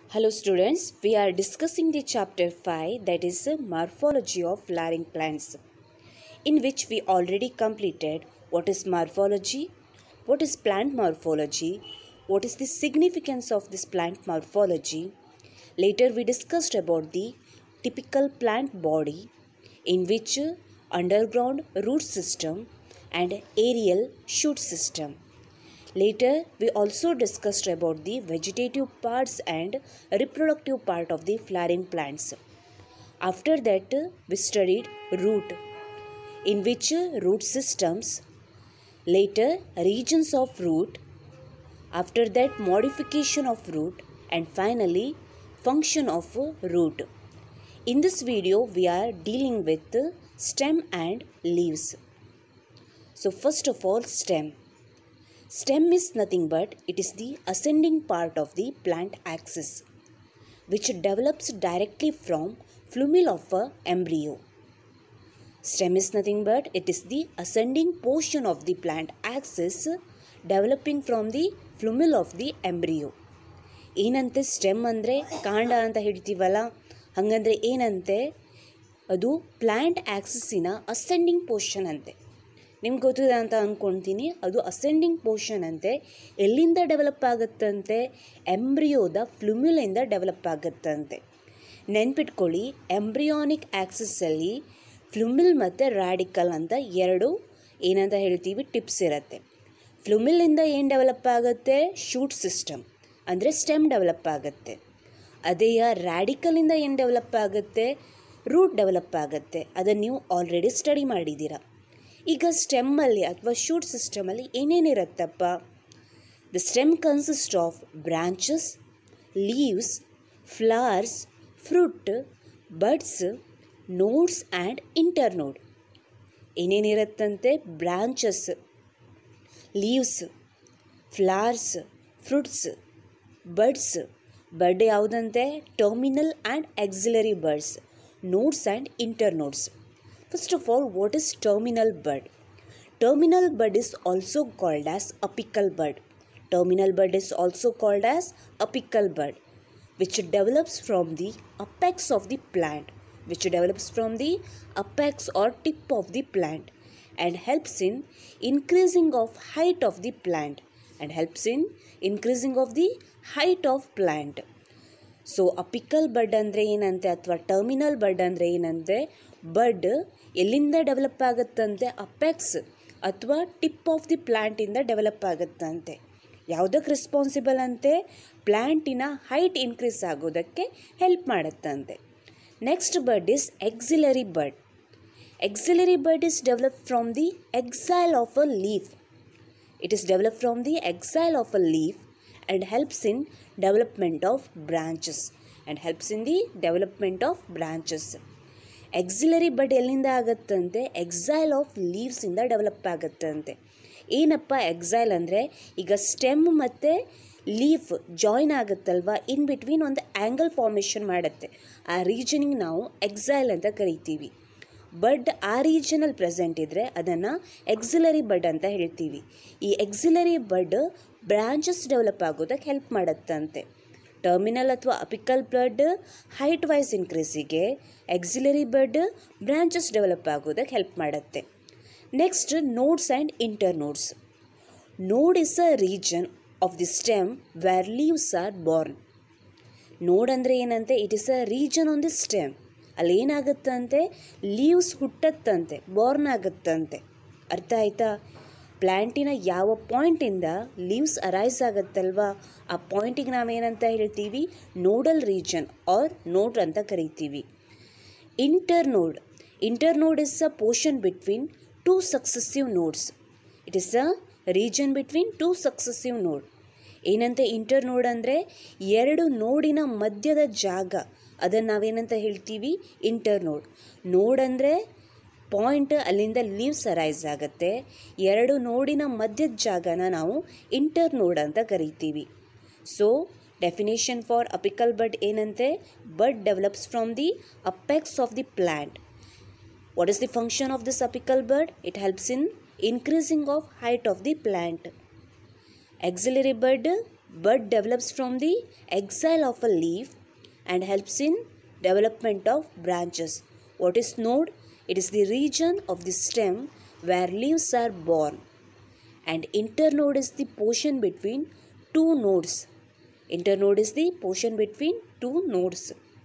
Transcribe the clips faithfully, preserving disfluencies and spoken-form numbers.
Hello students, we are discussing the chapter five, that is uh, morphology of flowering plants, in which we already completed what is morphology, what is plant morphology, what is the significance of this plant morphology. Later we discussed about the typical plant body, in which uh, underground root system and aerial shoot system. Later, we also discussed about the vegetative parts and reproductive part of the flowering plants. After that, we studied root, in which root systems, later regions of root, after that modification of root, and finally function of root. In this video, we are dealing with stem and leaves. So first of all, stem. Stem is nothing but it is the ascending part of the plant axis, which develops directly from plumule of a embryo. Stem is nothing but it is the ascending portion of the plant axis developing from the plumule of the embryo. ಏನಂತೆ stem ಅಂದರೆ ಕಾಂಡ ಅಂತ ಹೇಳ್ತೀವಲ್ಲ, ಹಾಗಂದ್ರೆ ಏನಂತೆ ಅದು plant ಆಕ್ಸಿಸಿನ ascending portion ಅಂತೆ. ನಿಮ್ಗೆ ಗೊತ್ತಿದೆ ಅಂತ ಅಂದ್ಕೊಳ್ತೀನಿ. ಅದು ಅಸೆಂಡಿಂಗ್ ಪೋರ್ಷನ್ ಅಂತೆ. ಎಲ್ಲಿಂದ ಡೆವಲಪ್ ಆಗುತ್ತಂತೆ? ಎಂಬ್ರಿಯೋದ ಫ್ಲುಮ್ಯುಲಿಂದ ಡೆವಲಪ್ ಆಗುತ್ತಂತೆ. ನೆನ್ಪಿಟ್ಕೊಳ್ಳಿ, ಎಂಬ್ರಿಯಾನಿಕ್ ಆಕ್ಸಿಸಲ್ಲಿ ಫ್ಲುಮಿಲ್ ಮತ್ತು ರ್ಯಾಡಿಕಲ್ ಅಂತ ಎರಡು ಏನಂತ ಹೇಳ್ತೀವಿ ಟಿಪ್ಸ್ ಇರುತ್ತೆ. ಫ್ಲುಮಿಲಿಂದ ಏನು ಡೆವಲಪ್ ಆಗುತ್ತೆ? ಶೂಟ್ ಸಿಸ್ಟಮ್ ಅಂದರೆ ಸ್ಟೆಮ್ ಡೆವಲಪ್ ಆಗುತ್ತೆ. ಅದೇ ರ್ಯಾಡಿಕಲಿಂದ ಏನು ಡೆವಲಪ್ ಆಗುತ್ತೆ? ರೂಟ್ ಡೆವಲಪ್ ಆಗುತ್ತೆ. ಅದನ್ನು ನೀವು ಆಲ್ರೆಡಿ ಸ್ಟಡಿ ಮಾಡಿದ್ದೀರಾ. ಈಗ ಸ್ಟೆಮ್ಮಲ್ಲಿ ಅಥವಾ ಶೂಟ್ ಸಿಸ್ಟಮಲ್ಲಿ ಏನೇನಿರುತ್ತಪ್ಪ? The stem consist of branches, leaves, flowers, fruit, buds, nodes and internode. ಏನೇನಿರುತ್ತಂತೆ? Branches, leaves, flowers, fruits, buds. Bud ಯಾವುದಂತೆ? Terminal and axillary buds. Nodes and internodes. First of all, what is terminal bud? Terminal bud is also called as apical bud. Terminal bud is also called as apical bud, which develops from the apex of the plant, which develops from the apex or tip of the plant and helps in increasing of height of the plant and helps in increasing of the height of plant. So apical bud ಅಂದರೆ ಏನಂತೆ ಅಥವಾ terminal ಬಡ್ ಅಂದರೆ ಏನಂತೆ? Bud ಎಲ್ಲಿಂದ develop ಆಗುತ್ತಂತೆ? Apex ಅಥವಾ tip of the ಪ್ಲ್ಯಾಂಟಿಂದ ಡೆವಲಪ್ ಆಗುತ್ತಂತೆ. ಯಾವುದಕ್ಕೆ ರೆಸ್ಪಾನ್ಸಿಬಲ್ ಅಂತೆ? ಪ್ಲ್ಯಾಂಟಿನ ಹೈಟ್ ಇನ್ಕ್ರೀಸ್ ಆಗೋದಕ್ಕೆ ಹೆಲ್ಪ್ ಮಾಡುತ್ತಂತೆ. Next bud is axillary bud. Axillary bud is develop from the axil of a leaf. It is develop from the axil of a leaf and helps in development of branches and helps in the development of branches. Auxiliary bud ಎಲ್ಲಿಂದ ಆಗುತ್ತಂತೆ? Axil of leaves ಇಂದ develop ಆಗುತ್ತಂತೆ. ಏನಪ್ಪ axil ಅಂದರೆ? ಈಗ stem ಮತ್ತು leaf join ಆಗುತ್ತಲ್ವ, in between ಒಂದು ಆ್ಯಂಗಲ್ ಫಾರ್ಮೇಷನ್ ಮಾಡುತ್ತೆ. ಆ ರೀಜನಿಗೆ ನಾವು ಎಕ್ಸೈಲ್ ಅಂತ ಕರಿತೀವಿ. ಬಡ್ ಆ ರೀಜನಲ್ಲಿ ಪ್ರೆಸೆಂಟ್ ಇದ್ದರೆ ಅದನ್ನು ಎಕ್ಸಿಲರಿ ಬಡ್ ಅಂತ ಹೇಳ್ತೀವಿ. ಈ ಎಕ್ಸಿಲರಿ ಬಡ್ ಬ್ರಾಂಚಸ್ ಡೆವಲಪ್ ಆಗೋದಕ್ಕೆ ಹೆಲ್ಪ್ ಮಾಡುತ್ತಂತೆ. ಟರ್ಮಿನಲ್ ಅಥವಾ ಅಪಿಕಲ್ ಬಡ್ ಹೈಟ್ ವೈಸ್ ಇನ್ಕ್ರೀಸಿಗೆ, ಎಕ್ಸಿಲರಿ ಬಡ್ ಬ್ರಾಂಚಸ್ ಡೆವಲಪ್ ಆಗೋದಕ್ಕೆ ಹೆಲ್ಪ್ ಮಾಡುತ್ತೆ. Next nodes and internodes. Node is a region of the stem where leaves are born. Node ಅಂದರೆ ಏನಂತೆ? It is a region on the stem. ಅಲ್ಲಿ ಏನಾಗುತ್ತಂತೆ? Leaves ಹುಟ್ಟತ್ತಂತೆ, Born ಆಗುತ್ತಂತೆ. ಅರ್ಥ ಆಯ್ತಾ? ಪ್ಲ್ಯಾಂಟಿನ ಯಾವ ಪಾಯಿಂಟಿಂದ ಲೀವ್ಸ್ ಅರೈಸ್ ಆಗುತ್ತಲ್ವ, ಆ ಪಾಯಿಂಟಿಗೆ ನಾವೇನಂತ ಹೇಳ್ತೀವಿ? ನೋಡಲ್ ರೀಜನ್ ಆರ್ ನೋಡ್ ಅಂತ ಕರಿತೀವಿ. Internode. Internode is a portion between two successive nodes. It is a region between two successive node. ಏನಂತೆ ಇಂಟರ್ನೋಡ್ ಅಂದರೆ? ಎರಡು ನೋಡಿನ ಮಧ್ಯದ ಜಾಗ, ಅದನ್ನು ನಾವೇನಂತ ಹೇಳ್ತೀವಿ? ಇಂಟರ್ನೋಡ್. ನೋಡ್ ಅಂದರೆ ಪಾಯಿಂಟ್, ಅಲ್ಲಿಂದ ಲೀವ್ಸ್ ಅರೈಸ್ ಆಗುತ್ತೆ. ಎರಡು ನೋಡಿನ ಮಧ್ಯದ ಜಾಗನ ನಾವು ಇಂಟರ್ನೋಡ್ ಅಂತ ಕರಿತೀವಿ. So definition for apical bud ಏನಂತೆ? Bud develops from the apex of the plant. What is the function of this apical bud? It helps in increasing of height of the plant. Auxiliary bud bud develops from the exile of a leaf and helps in development of branches. What is node? It is the region of the stem where leaves are born, and internode is the portion between two nodes. Internode is the portion between two nodes.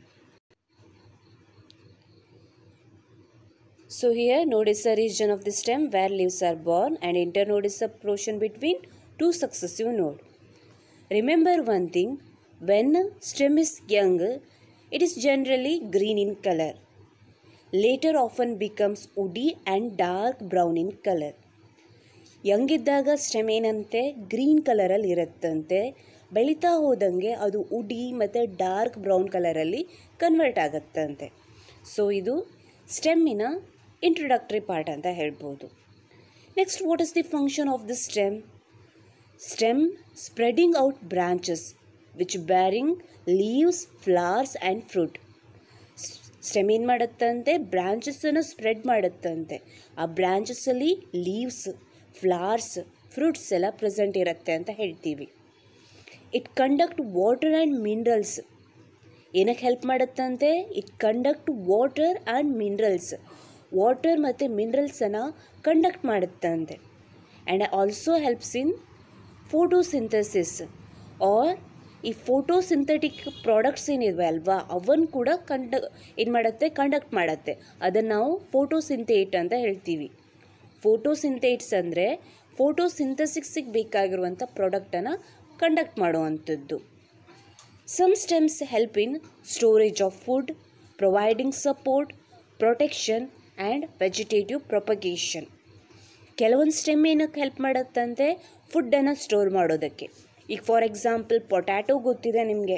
So here node is a region of the stem where leaves are born, and internode is a portion between two successive nodes. Remember one thing, when stem is young, it is generally green in color. Later often becomes woody and dark brown in color. Young ಇದ್ದಾಗ stem ಏನಂತೆ green ಕಲರಲ್ಲಿ ಇರುತ್ತಂತೆ, ಬೆಳೀತಾ ಹೋದಂಗೆ ಅದು woody ಮತ್ತು dark brown ಕಲರಲ್ಲಿ convert ಆಗುತ್ತಂತೆ. ಸೊ ಇದು ಸ್ಟೆಮ್ಮಿನ ಇಂಟ್ರೊಡಕ್ಟರಿ ಪಾರ್ಟ್ ಅಂತ ಹೇಳ್ಬೋದು. Next, what is the function of the stem? Stem spreading out branches which bearing leaves, flowers and fruit. Stem ಏನು ಮಾಡುತ್ತಂತೆ? ಬ್ರಾಂಚಸ್ಸನ್ನು ಸ್ಪ್ರೆಡ್ ಮಾಡುತ್ತಂತೆ. ಆ ಬ್ರಾಂಚಸ್ಸಲ್ಲಿ ಲೀವ್ಸ್, ಫ್ಲವರ್ಸ್, ಫ್ರೂಟ್ಸ್ ಎಲ್ಲ ಪ್ರೆಸೆಂಟ್ ಇರುತ್ತೆ ಅಂತ ಹೇಳ್ತೀವಿ. It conduct water and minerals. ಏನಕ್ಕೆ help ಮಾಡುತ್ತಂತೆ? It conduct water and minerals. Water ಮತ್ತು ಮಿನರಲ್ಸನ್ನು ಕಂಡಕ್ಟ್ ಮಾಡುತ್ತಂತೆ. And also helps in photosynthesis, or ಈ ಫೋಟೋಸಿಂಥೆಟಿಕ್ ಪ್ರಾಡಕ್ಟ್ಸ್ ಏನಿವೆ ಅಲ್ವಾ, ಅವನ್ನು ಕೂಡ ಕಂಡ ಏನು ಮಾಡುತ್ತೆ? ಕಂಡಕ್ಟ್ ಮಾಡುತ್ತೆ. ಅದನ್ನು ನಾವು ಫೋಟೋಸಿಂಥೇಟ್ ಅಂತ ಹೇಳ್ತೀವಿ. ಫೋಟೋಸಿಂಥೇಟ್ಸ್ ಅಂದರೆ ಫೋಟೋಸಿಂಥಸಿಸ್ಗೆ ಬೇಕಾಗಿರುವಂಥ ಪ್ರಾಡಕ್ಟನ್ನು ಕಂಡಕ್ಟ್ ಮಾಡುವಂಥದ್ದು. Some stems help in storage of food, providing support, protection and vegetative propagation. ಕೆಲವೊಂದು ಸ್ಟೆಮ್ ಏನಕ್ಕೆ ಹೆಲ್ಪ್ ಮಾಡುತ್ತಂತೆ? ಫುಡ್ಡನ್ನು ಸ್ಟೋರ್ ಮಾಡೋದಕ್ಕೆ. ಈಗ ಫಾರ್ ಎಕ್ಸಾಂಪಲ್ ಪೊಟ್ಯಾಟೊ ಗೊತ್ತಿದೆ ನಿಮಗೆ.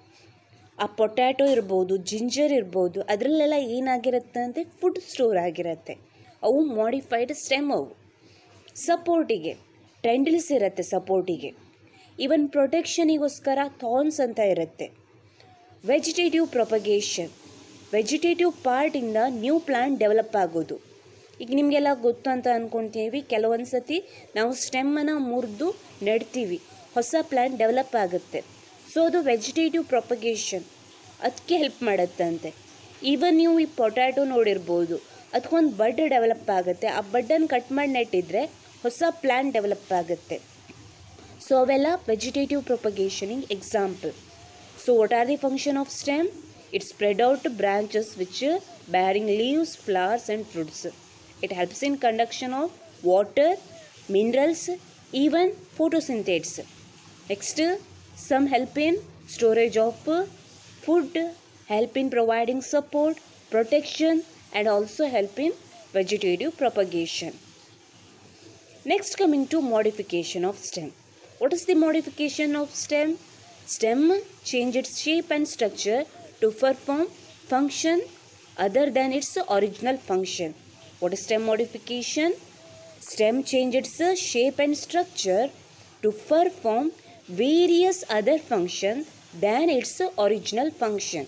ಆ ಪೊಟ್ಯಾಟೊ ಇರ್ಬೋದು, ಜಿಂಜರ್ ಇರ್ಬೋದು, ಅದರಲ್ಲೆಲ್ಲ ಏನಾಗಿರುತ್ತೆ ಅಂದರೆ ಫುಡ್ ಸ್ಟೋರ್ ಆಗಿರುತ್ತೆ. ಅವು ಮಾಡಿಫೈಡ್ ಸ್ಟೆಮ್. ಅವು ಸಪೋರ್ಟಿಗೆ ಟೆಂಡಲ್ಸ್ ಇರುತ್ತೆ, ಸಪೋರ್ಟಿಗೆ. ಈವನ್ ಪ್ರೊಟೆಕ್ಷನಿಗೋಸ್ಕರ ಥಾರ್ನ್ಸ್ ಅಂತ ಇರುತ್ತೆ. ವೆಜಿಟೇಟಿವ್ ಪ್ರೊಪಗೇಷನ್, ವೆಜಿಟೇಟಿವ್ ಪಾರ್ಟಿಂದ ನ್ಯೂ ಪ್ಲಾಂಟ್ ಡೆವಲಪ್ ಆಗೋದು. ಈಗ ನಿಮಗೆಲ್ಲ ಗೊತ್ತು ಅಂತ ಅಂದ್ಕೊಳ್ತೀವಿ. ಕೆಲವೊಂದು ಸತಿ ನಾವು ಸ್ಟೆಮ್ಮನ್ನು ಮುರಿದು ನೆಡ್ತೀವಿ, ಹೊಸ ಪ್ಲಾಂಟ್ ಡೆವಲಪ್ ಆಗುತ್ತೆ. ಸೊ ಅದು ವೆಜಿಟೇಟಿವ್ ಪ್ರೊಪಗೇಷನ್, ಅದಕ್ಕೆ ಹೆಲ್ಪ್ ಮಾಡುತ್ತಂತೆ. ಈವನ್ ನೀವು ಈ ಪೊಟ್ಯಾಟೊ ನೋಡಿರ್ಬೋದು, ಅದಕ್ಕೊಂದು ಬಡ್ ಡೆವಲಪ್ ಆಗುತ್ತೆ. ಆ ಬಡ್ಡನ್ನು ಕಟ್ ಮಾಡಿ ನೆಟ್ಟಿದ್ರೆ ಹೊಸ ಪ್ಲಾಂಟ್ ಡೆವಲಪ್ ಆಗುತ್ತೆ. ಸೊ ಅವೆಲ್ಲ ವೆಜಿಟೇಟಿವ್ ಪ್ರೊಪಗೇಷನಿಗೆ example. So what are the function of stem? It spread out branches which bearing leaves, flowers and fruits. It helps in conduction of water, minerals, even photosynthesis. Next, some help in storage of food, help in providing support, protection and also help in vegetative propagation. Next, coming to modification of stem. What is the modification of stem? Stem change its shape and structure to perform function other than its original function. What is stem modification? Stem changes its shape and structure to perform various other function than its original function.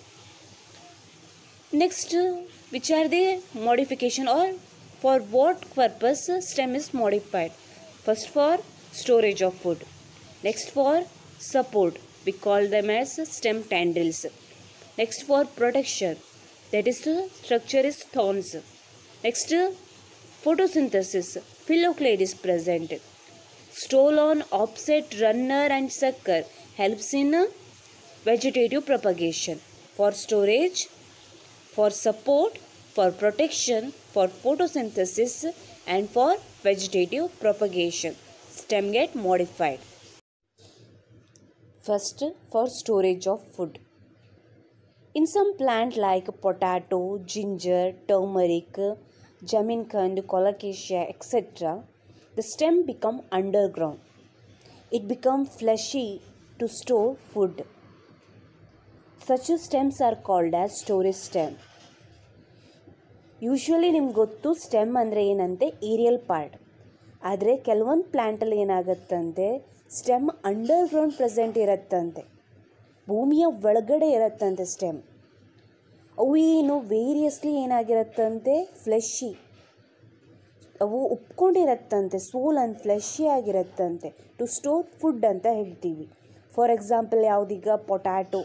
Next, which are the modification, or for what purpose stem is modified? First, for storage of food. Next, for support. We call them as stem tendrils. Next, for protection, that is the structure is thorns. Next, photosynthesis, phylloclade is present. Stolon, offset, runner and sucker helps in vegetative propagation. For storage, for support, for protection, for photosynthesis and for vegetative propagation. Stem get modified. First, for storage of food. In some plant like potato, ginger, turmeric, jamaican, colocasia, et cetera, the stem become underground. It becomes fleshy to store food. Such stems are called as storage stem. Usually ನಿಮ್ಗೆ ಗೊತ್ತು stem ಅಂದರೆ ಏನಂತೆ, aerial part. ಆದರೆ ಕೆಲವೊಂದು ಪ್ಲ್ಯಾಂಟಲ್ಲಿ ಏನಾಗುತ್ತಂತೆ, stem underground present ಇರುತ್ತಂತೆ, ಭೂಮಿಯ ಒಳಗಡೆ ಇರುತ್ತಂತೆ ಸ್ಟೆಮ್. ಅವು ಏನು ವೇರಿಯಸ್ಲಿ ಏನಾಗಿರುತ್ತಂತೆ, ಫ್ಲೆಶಿ, ಅವು ಉಪ್ಕೊಂಡಿರತ್ತಂತೆ, ಸೋಲ್ ಅಂಡ್ ಫ್ಲೆಶಿ ಆಗಿರುತ್ತಂತೆ. ಟು ಸ್ಟೋರ್ ಫುಡ್ ಅಂತ ಹೇಳ್ತೀವಿ. ಫಾರ್ ಎಕ್ಸಾಂಪಲ್ ಯಾವುದೀಗ ಪೊಟ್ಯಾಟೊ,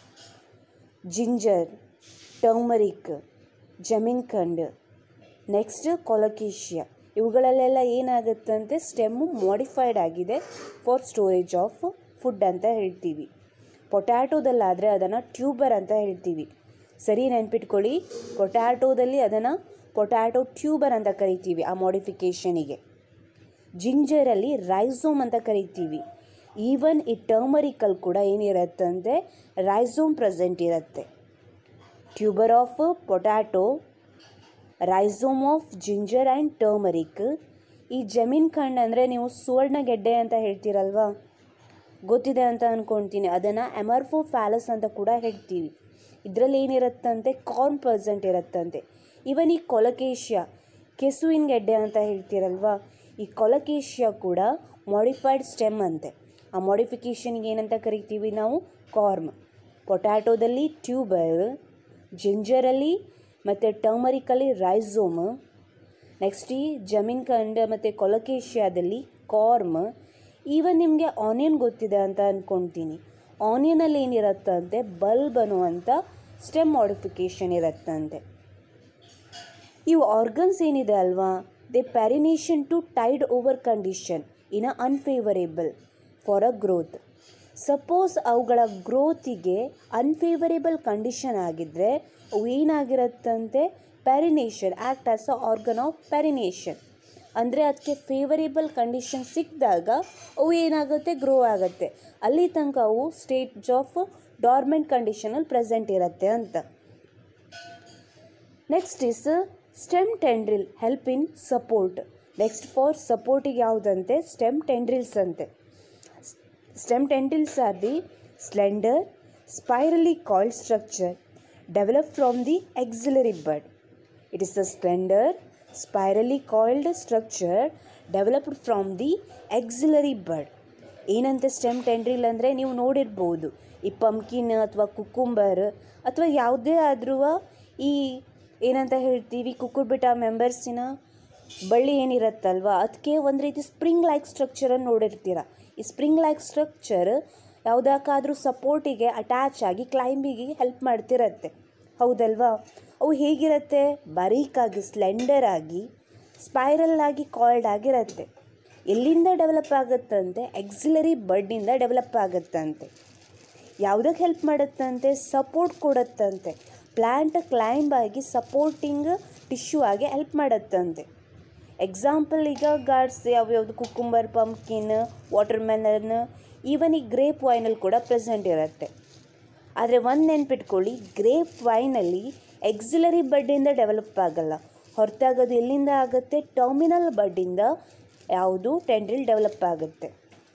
ಜಿಂಜರ್, ಟರ್ಮರಿಕ್, ಜಮೀನ್ಖಂಡ್, ನೆಕ್ಸ್ಟ್ ಕೊಲೊಕೇಶಿಯಾ, ಇವುಗಳಲ್ಲೆಲ್ಲ ಏನಾಗುತ್ತಂತೆ ಸ್ಟೆಮ್ಮು ಮಾಡಿಫೈಡ್ ಆಗಿದೆ ಫಾರ್ ಸ್ಟೋರೇಜ್ ಆಫ್ ಫುಡ್ ಅಂತ ಹೇಳ್ತೀವಿ. ಪೊಟ್ಯಾಟೋದಲ್ಲಾದರೆ ಅದನ್ನು ಟ್ಯೂಬರ್ ಅಂತ ಹೇಳ್ತೀವಿ. ಸರಿ ನೆನ್ಪಿಟ್ಕೊಳ್ಳಿ, ಪೊಟ್ಯಾಟೋದಲ್ಲಿ ಅದನ್ನು ಪೊಟ್ಯಾಟೊ ಟ್ಯೂಬರ್ ಅಂತ ಕರಿತೀವಿ ಆ ಮಾಡಿಫಿಕೇಷನಿಗೆ. ಜಿಂಜರಲ್ಲಿ ರೈಸೋಮ್ ಅಂತ ಕರಿತೀವಿ. ಈವನ್ ಈ ಟರ್ಮರಿಕಲ್ಲಿ ಕೂಡ ಏನಿರುತ್ತಂತೆ ರೈಸೋಮ್ ಪ್ರೆಸೆಂಟ್ ಇರುತ್ತೆ. Tuber of potato, rhizome of ginger and turmeric. ಈ ಜಮೀನ್ಖಂಡ್ ಅಂದರೆ ನೀವು ಸುವರ್ಣಗೆಡ್ಡೆ ಅಂತ ಹೇಳ್ತೀರಲ್ವಾ, ಗೊತ್ತಿದೆ ಅಂತ ಅಂದ್ಕೊಳ್ತೀನಿ. ಅದನ್ನು ಎಮರ್ಫೋಫ್ಯಾಲಸ್ ಅಂತ ಕೂಡ ಹೇಳ್ತೀವಿ. ಇದರಲ್ಲಿ ಏನಿರುತ್ತಂತೆ ಕಾರ್ನ್ ಪ್ರೆಸೆಂಟ್ ಇರುತ್ತಂತೆ. ಇವನ್ ಈ ಕೊಲೊಕೇಶಿಯಾ, ಕೆಸುವಿನ ಗೆಡ್ಡೆ ಅಂತ ಹೇಳ್ತೀರಲ್ವಾ, ಈ ಕೊಲೊಕೇಶಿಯಾ ಕೂಡ ಮಾಡಿಫೈಡ್ ಸ್ಟೆಮ್ ಅಂತೆ. ಆ ಮಾಡಿಫಿಕೇಷನ್ಗೆ ಏನಂತ ಕರಿತೀವಿ ನಾವು ಕಾರ್ಮ್. ಪೊಟ್ಯಾಟೋದಲ್ಲಿ ಟ್ಯೂಬರ್, ಜಿಂಜರಲ್ಲಿ ಮತ್ತು ಟರ್ಮರಿಕಲ್ಲಿ ರೈಸೋಮ್, ನೆಕ್ಸ್ಟ್ ಈ ಜಮೀನ್ಖಂಡ್ ಮತ್ತು ಕೊಲೊಕೇಶಿಯಾದಲ್ಲಿ ಕಾರ್ಮ್. ಈವನ್ ನಿಮಗೆ ಆನಿಯನ್ ಗೊತ್ತಿದೆ ಅಂತ ಅಂದ್ಕೊಳ್ತೀನಿ. ಆನಿಯನಲ್ಲಿ ಏನಿರುತ್ತಂತೆ ಬಲ್ಬ್ ಅನ್ನುವಂಥ ಸ್ಟೆಮ್ ಮಾಡಿಫಿಕೇಷನ್ ಇರುತ್ತಂತೆ. ಇವು ಆರ್ಗನ್ಸ್ ಏನಿದೆ ಅಲ್ವಾ, they perennation to tide over condition in a unfavorable for a growth. Suppose ಅವುಗಳ ಗ್ರೋತಿಗೆ ಅನ್ಫೇವರೇಬಲ್ ಕಂಡೀಷನ್ ಆಗಿದ್ದರೆ ಅವು ಏನಾಗಿರುತ್ತಂತೆ perennation, act as a organ of perennation. ಅಂದರೆ ಅದಕ್ಕೆ ಫೇವರೇಬಲ್ ಕಂಡೀಷನ್ ಸಿಕ್ಕಿದಾಗ ಅವು ಏನಾಗುತ್ತೆ ಗ್ರೋ ಆಗುತ್ತೆ. ಅಲ್ಲಿ ತನಕ ಅವು ಸ್ಟೇಜ್ ಆಫ್ ಡಾರ್ಮೆಂಟ್ ಕಂಡೀಷನಲ್ಲಿ ಪ್ರೆಸೆಂಟ್ ಇರುತ್ತೆ ಅಂತ. Next is stem tendril help in support. Next for ಸಪೋರ್ಟಿಗೆ ಯಾವುದಂತೆ ಸ್ಟೆಮ್ ಟೆಂಡ್ರಿಲ್ಸ್ ಅಂತೆ. Stem tendrils are the slender spirally coiled structure develop from the axillary bud. It is a slender spirally coiled structure developed from the axillary bud. ಏನಂತೆ stem tendril ಅಂದರೆ ನೀವು ನೋಡಿರ್ಬೋದು ಈ pumpkin ಅಥವಾ cucumber ಅಥವಾ ಯಾವುದೇ ಆದರೂ ಈ ಏನಂತ ಹೇಳ್ತೀವಿ ಕುಕ್ಕುರ್ಬಿಟಾ ಮೆಂಬರ್ಸಿನ ಬಳ್ಳಿ ಏನಿರುತ್ತಲ್ವ ಅದಕ್ಕೆ ಒಂದು ರೀತಿ ಸ್ಪ್ರಿಂಗ್ ಲೈಕ್ ಸ್ಟ್ರಕ್ಚರನ್ನು ನೋಡಿರ್ತೀರ. ಈ ಸ್ಪ್ರಿಂಗ್ ಲೈಕ್ ಸ್ಟ್ರಕ್ಚರ್ ಯಾವುದಕ್ಕಾದರೂ ಸಪೋರ್ಟಿಗೆ ಅಟ್ಯಾಚ್ ಆಗಿ ಕ್ಲೈಂಬಿಗೆ ಹೆಲ್ಪ್ ಮಾಡ್ತಿರತ್ತೆ, ಹೌದಲ್ವಾ? ಅವು ಹೇಗಿರುತ್ತೆ, ಬರೀಕಾಗಿ ಸ್ಲೆಂಡರ್ ಆಗಿ ಸ್ಪೈರಲ್ ಆಗಿ ಕಾಯ್ಲ್ಡ್ ಆಗಿರುತ್ತೆ. ಎಲ್ಲಿಂದ ಡೆವಲಪ್ ಆಗುತ್ತಂತೆ, ಆಕ್ಸಿಲರಿ ಬಡ್ಡಿಂದ ಡೆವಲಪ್ ಆಗುತ್ತಂತೆ. ಯಾವುದಕ್ಕೆ ಹೆಲ್ಪ್ ಮಾಡುತ್ತಂತೆ, ಸಪೋರ್ಟ್ ಕೊಡುತ್ತಂತೆ. ಪ್ಲ್ಯಾಂಟ್ ಕ್ಲೈಂಬ್ ಆಗಿ ಸಪೋರ್ಟಿಂಗ್ ಟಿಶ್ಯೂ ಆಗಿ ಹೆಲ್ಪ್ ಮಾಡುತ್ತಂತೆ. ಎಕ್ಸಾಂಪಲ್ ಈಗ ಗಾರ್ಡ್ಸ್ ಯಾವ್ಯಾವುದು cucumber, pumpkin, watermelon, even ಈ ಗ್ರೇಪ್ ವೈನಲ್ಲಿ ಕೂಡ ಪ್ರೆಸೆಂಟ್ ಇರುತ್ತೆ. ಆದರೆ ಒಂದು ನೆನ್ಪಿಟ್ಕೊಳ್ಳಿ, ಗ್ರೇಪ್ ವೈನಲ್ಲಿ ಎಕ್ಸಿಲರಿ ಬಡ್ಡಿಂದ ಡೆವಲಪ್ ಆಗಲ್ಲ, ಹೊರತಾಗೋದು ಎಲ್ಲಿಂದ ಆಗುತ್ತೆ, ಟರ್ಮಿನಲ್ ಬಡ್ಡಿಂದ ಯಾವುದು ಟೆಂಡ್ರಿಲ್ ಡೆವಲಪ್ ಆಗುತ್ತೆ.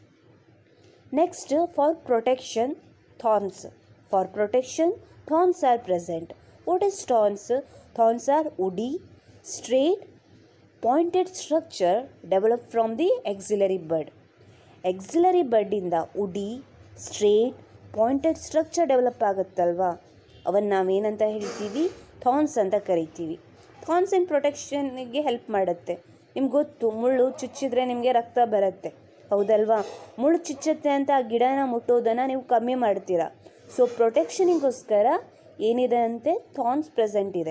Next for protection thorns. For protection thorns are present. What is thorns? Thorns are woody, straight, pointed structure developed from the axillary bud. Axillary bud ಇಂದ woody, straight, pointed structure develop ಆಗುತ್ತಲ್ವಾ, ಅವನ್ನ ನಾವೇನಂತ ಹೇಳ್ತೀವಿ, thorns ಅಂತ ಕರಿತೀವಿ. Thorns ಇನ್ ಪ್ರೊಟೆಕ್ಷನ್ಗೆ help ಮಾಡುತ್ತೆ. ನಿಮ್ಗೆ ಗೊತ್ತು, ಮುಳ್ಳು ಚುಚ್ಚಿದ್ರೆ ನಿಮಗೆ ರಕ್ತ ಬರುತ್ತೆ, ಹೌದಲ್ವಾ? ಮುಳ್ಳು ಚುಚ್ಚುತ್ತೆ ಅಂತ ಆ ಗಿಡನ ಮುಟ್ಟೋದನ್ನು ನೀವು ಕಮ್ಮಿ ಮಾಡ್ತೀರಾ. ಸೊ ಪ್ರೊಟೆಕ್ಷನಿಗೋಸ್ಕರ ಏನಿದೆ ಅಂತೆ, ಥಾರ್ನ್ಸ್ ಪ್ರೆಸೆಂಟ್ ಇದೆ.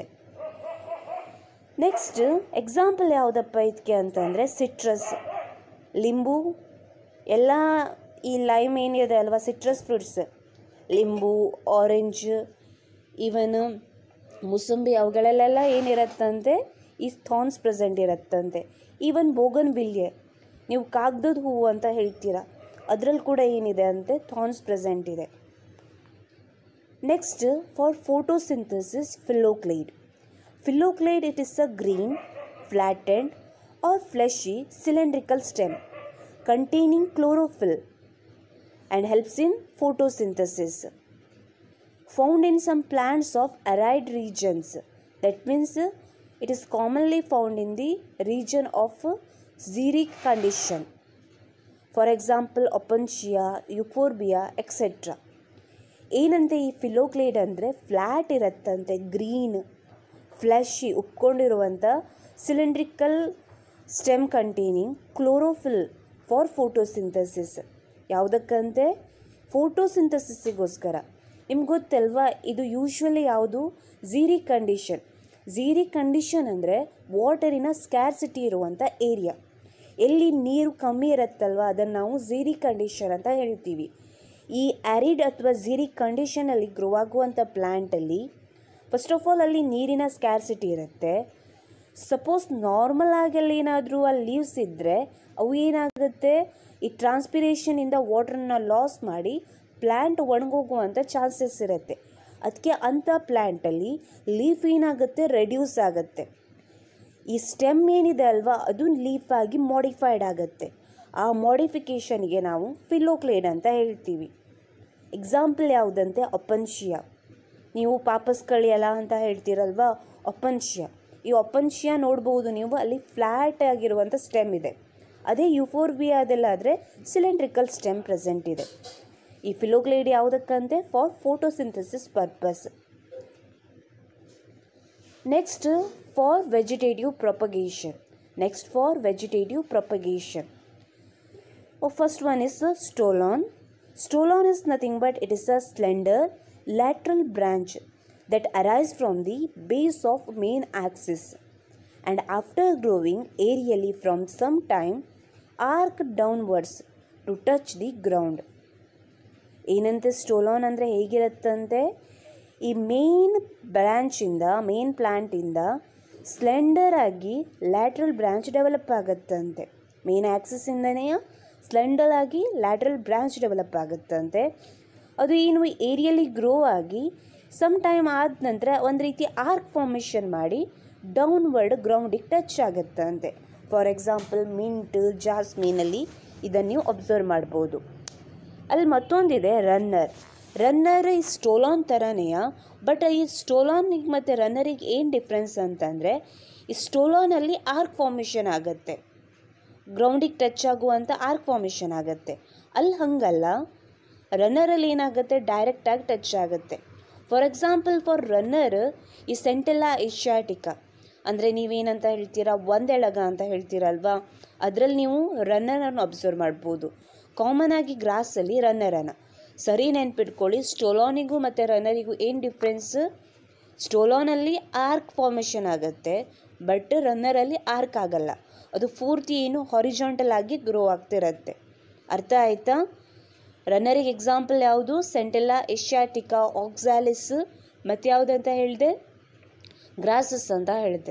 ನೆಕ್ಸ್ಟ್ ಎಕ್ಸಾಂಪಲ್ ಯಾವುದಪ್ಪ ಇದಕ್ಕೆ ಅಂತಂದರೆ ಸಿಟ್ರಸ್, ಲಿಂಬು, ಎಲ್ಲ ಈ ಲೈಮ್ ಏನಿದೆ ಅಲ್ವಾ, ಸಿಟ್ರಸ್ ಫ್ರೂಟ್ಸ್, ಲಿಂಬು, ಆರೆಂಜ್, ಈವನ್ ಮುಸಂಬಿ, ಅವುಗಳಲ್ಲೆಲ್ಲ ಏನಿರುತ್ತಂತೆ ಈ ಥಾರ್ನ್ಸ್ ಪ್ರೆಸೆಂಟ್ ಇರುತ್ತಂತೆ. ಈವನ್ ಬೋಗನ್ ವಿಲ್ಯೆ, ನೀವು ಕಾಗದದ ಹೂವು ಅಂತ ಹೇಳ್ತೀರಾ, ಅದರಲ್ಲಿ ಕೂಡ ಏನಿದೆ ಅಂತೆ ಥಾರ್ನ್ಸ್ ಪ್ರೆಸೆಂಟ್ ಇದೆ. Next for photosynthesis phylloclade. Phylloclade, it is a green, flattened or fleshy cylindrical stem containing chlorophyll and helps in photosynthesis. Found in some plants of arid regions. That means it is commonly found in the region of xeric condition. For example, Opuntia, Euphorbia, et cetera. ಏನಂತೆ ಈ ಫಿಲೋಕ್ಲೇಡ್ ಅಂದರೆ flat ಇರುತ್ತಂತೆ, green, fleshy, ಉಪ್ಕೊಂಡಿರುವಂಥ cylindrical stem containing chlorophyll for photosynthesis. ಯಾವುದಕ್ಕಂತೆ, ಫೋಟೋಸಿಂಥಸಿಸ್ಗೋಸ್ಕರ. ನಿಮ್ಗೆ ಗೊತ್ತಲ್ವಾ, ಇದು ಯೂಶ್ವಲಿ ಯಾವುದು ಝೀರಿ ಕಂಡೀಷನ್. ಝೀರಿ ಕಂಡೀಷನ್ ಅಂದರೆ ವಾಟರಿನ ಸ್ಕ್ಯಾರ್ಸಿಟಿ ಇರುವಂಥ ಏರಿಯಾ. ಎಲ್ಲಿ ನೀರು ಕಮ್ಮಿ ಇರುತ್ತಲ್ವ ಅದನ್ನು ನಾವು ಝೀರಿ ಕಂಡೀಷನ್ ಅಂತ ಹೇಳ್ತೀವಿ. ಈ ಆ್ಯರಿಡ್ ಅಥವಾ ಝೀರಿ ಕಂಡೀಷನಲ್ಲಿ ಗ್ರೋ ಆಗುವಂಥ ಪ್ಲ್ಯಾಂಟಲ್ಲಿ ಫಸ್ಟ್ ಆಫ್ ಆಲ್ ಅಲ್ಲಿ ನೀರಿನ ಸ್ಕ್ಯಾರ್ಸಿಟಿ ಇರುತ್ತೆ. ಸಪೋಸ್ ನಾರ್ಮಲ್ ಆಗಲ್ಲಿ ಏನಾದರೂ ಅಲ್ಲಿ ಲೀವ್ಸ್ ಇದ್ದರೆ ಅವು ಏನಾಗುತ್ತೆ, ಈ ಟ್ರಾನ್ಸ್ಪಿರೇಷನಿಂದ ವಾಟ್ರನ್ನ ಲಾಸ್ ಮಾಡಿ ಪ್ಲ್ಯಾಂಟ್ ಒಣಗೋಗುವಂಥ ಚಾನ್ಸಸ್ ಇರುತ್ತೆ. ಅದಕ್ಕೆ ಅಂಥ ಪ್ಲ್ಯಾಂಟಲ್ಲಿ ಲೀಫ್ ಏನಾಗುತ್ತೆ, ರೆಡ್ಯೂಸ್ ಆಗುತ್ತೆ. ಈ ಸ್ಟೆಮ್ ಏನಿದೆ ಅಲ್ವಾ ಅದು ಲೀಫ್ ಆಗಿ ಮಾಡಿಫೈಡ್ ಆಗುತ್ತೆ. ಆ ಮಾಡಿಫಿಕೇಷನ್ಗೆ ನಾವು ಫಿಲೋಕ್ಲೇಡ್ ಅಂತ ಹೇಳ್ತೀವಿ. ಎಕ್ಸಾಂಪಲ್ ಯಾವುದಂತೆ ಅಪನ್ಷಿಯಾ. ನೀವು ಪಾಪಸ್ ಕಳಿಯಲ್ಲ ಅಂತ ಹೇಳ್ತೀರಲ್ವಾ, ಅಪನ್ಷಿಯಾ. ಈ ಅಪನ್ಷಿಯಾ ನೋಡ್ಬೋದು ನೀವು, ಅಲ್ಲಿ ಫ್ಲ್ಯಾಟ್ ಆಗಿರುವಂಥ ಸ್ಟೆಮ್ ಇದೆ. ಅದೇ ಯುಫೋರ್ಬಿಯಾದಲ್ಲಾದರೆ ಸಿಲಿಂಡ್ರಿಕಲ್ ಸ್ಟೆಮ್ ಪ್ರೆಸೆಂಟ್ ಇದೆ. ಈ ಫಿಲೋಕ್ಲೇಡ್ ಯಾವುದಕ್ಕಂತೆ, for photosynthesis purpose. Next for vegetative propagation. Next for vegetative propagation. First one is stolon. Stolon is nothing but it is a slender lateral branch that arises from the base of main axis and after growing aerially from some time arc downwards to touch the ground. ಏನಂತೆ ಸ್ಟೋಲಾನ್ ಅಂದರೆ ಹೇಗಿರುತ್ತಂತೆ, ಈ main ಬ್ರ್ಯಾಂಚಿಂದ main ಪ್ಲ್ಯಾಂಟಿಂದ slender ಆಗಿ lateral branch develop ಆಗುತ್ತಂತೆ. Main ಆ್ಯಕ್ಸಿಸಿಂದನೇ slender ಆಗಿ ಲ್ಯಾಟ್ರಲ್ ಬ್ರಾಂಚ್ ಡೆವಲಪ್ ಆಗುತ್ತಂತೆ. ಅದು ಏನು ಏರಿಯಲ್ಲಿ ಗ್ರೋ ಆಗಿ ಸಮ್ ಟೈಮ್ ಆದ ನಂತರ ಒಂದು ರೀತಿ ಆರ್ಕ್ ಫಾರ್ಮೇಷನ್ ಮಾಡಿ ಡೌನ್ವರ್ಡ್ ಗ್ರೌಂಡಿಗೆ ಟಚ್ ಆಗುತ್ತಂತೆ. ಫಾರ್ ಎಕ್ಸಾಂಪಲ್ ಮಿಂಟ್, ಜಾಸ್ಮಿನಲ್ಲಿ ಇದನ್ನು ನೀವು ಅಬ್ಸರ್ವ್ ಮಾಡ್ಬೋದು. ಅಲ್ಲಿ ಮತ್ತೊಂದಿದೆ ರನ್ನರ್. ರನ್ನರ್ ಈ ಸ್ಟೋಲಾನ್ ಥರನೇ, ಬಟ್ ಈ ಸ್ಟೋಲಾನಿಗೆ ಮತ್ತು ರನ್ನರಿಗೆ ಏನು ಡಿಫ್ರೆನ್ಸ್ ಅಂತಂದರೆ, ಈ ಸ್ಟೋಲಾನಲ್ಲಿ ಆರ್ಕ್ ಫಾರ್ಮೇಷನ್ ಆಗುತ್ತೆ, ಗ್ರೌಂಡಿಗೆ ಟಚ್ ಆಗುವಂಥ ಆರ್ಕ್ ಫಾರ್ಮೇಷನ್ ಆಗುತ್ತೆ. ಅಲ್ಲಿ ಹಾಗಲ್ಲ, ರನ್ನರಲ್ಲಿ ಏನಾಗುತ್ತೆ, ಡೈರೆಕ್ಟಾಗಿ ಟಚ್ ಆಗುತ್ತೆ. ಫಾರ್ ಎಕ್ಸಾಂಪಲ್ ಫಾರ್ ರನ್ನರ್ ಈ ಸೆಂಟೆಲ್ಲಾ ಏಷ್ಯಾಟಿಕಾ ಅಂದರೆ ನೀವೇನಂತ ಹೇಳ್ತೀರಾ, ಒಂದೆಳಗ ಅಂತ ಹೇಳ್ತೀರಲ್ವಾ, ಅದರಲ್ಲಿ ನೀವು ರನ್ನರನ್ನು ಅಬ್ಸರ್ವ್ ಮಾಡ್ಬೋದು. ಕಾಮನ್ ಆಗಿ ಗ್ರಾಸಲ್ಲಿ ರನ್ನರನ್ನು ಸರಿ ನೆನ್ಪಿಟ್ಕೊಳ್ಳಿ. ಸ್ಟೋಲಾನಿಗೂ ಮತ್ತು ರನ್ನರಿಗೂ ಏನು ಡಿಫ್ರೆನ್ಸ್, ಸ್ಟೋಲಾನಲ್ಲಿ ಆರ್ಕ್ ಫಾರ್ಮೇಷನ್ ಆಗುತ್ತೆ, ಬಟ್ ರನ್ನರಲ್ಲಿ ಆರ್ಕ್ ಆಗಲ್ಲ. ಅದು ಪೂರ್ತಿ ಏನು ಹಾರಿಜಾಂಟಲ್ ಆಗಿ ಗ್ರೋ ಆಗ್ತಿರುತ್ತೆ. ಅರ್ಥ ಆಯಿತಾ? ರನ್ನರಿಗೆ ಎಕ್ಸಾಂಪಲ್ ಯಾವುದು, ಸೆಂಟೆಲ್ಲಾ ಏಷ್ಯಾಟಿಕಾ, ಆಕ್ಸಾಲಿಸ್, ಮತ್ತು ಯಾವುದಂತ ಹೇಳಿದೆ, ಗ್ರಾಸಸ್ ಅಂತ ಹೇಳಿದೆ.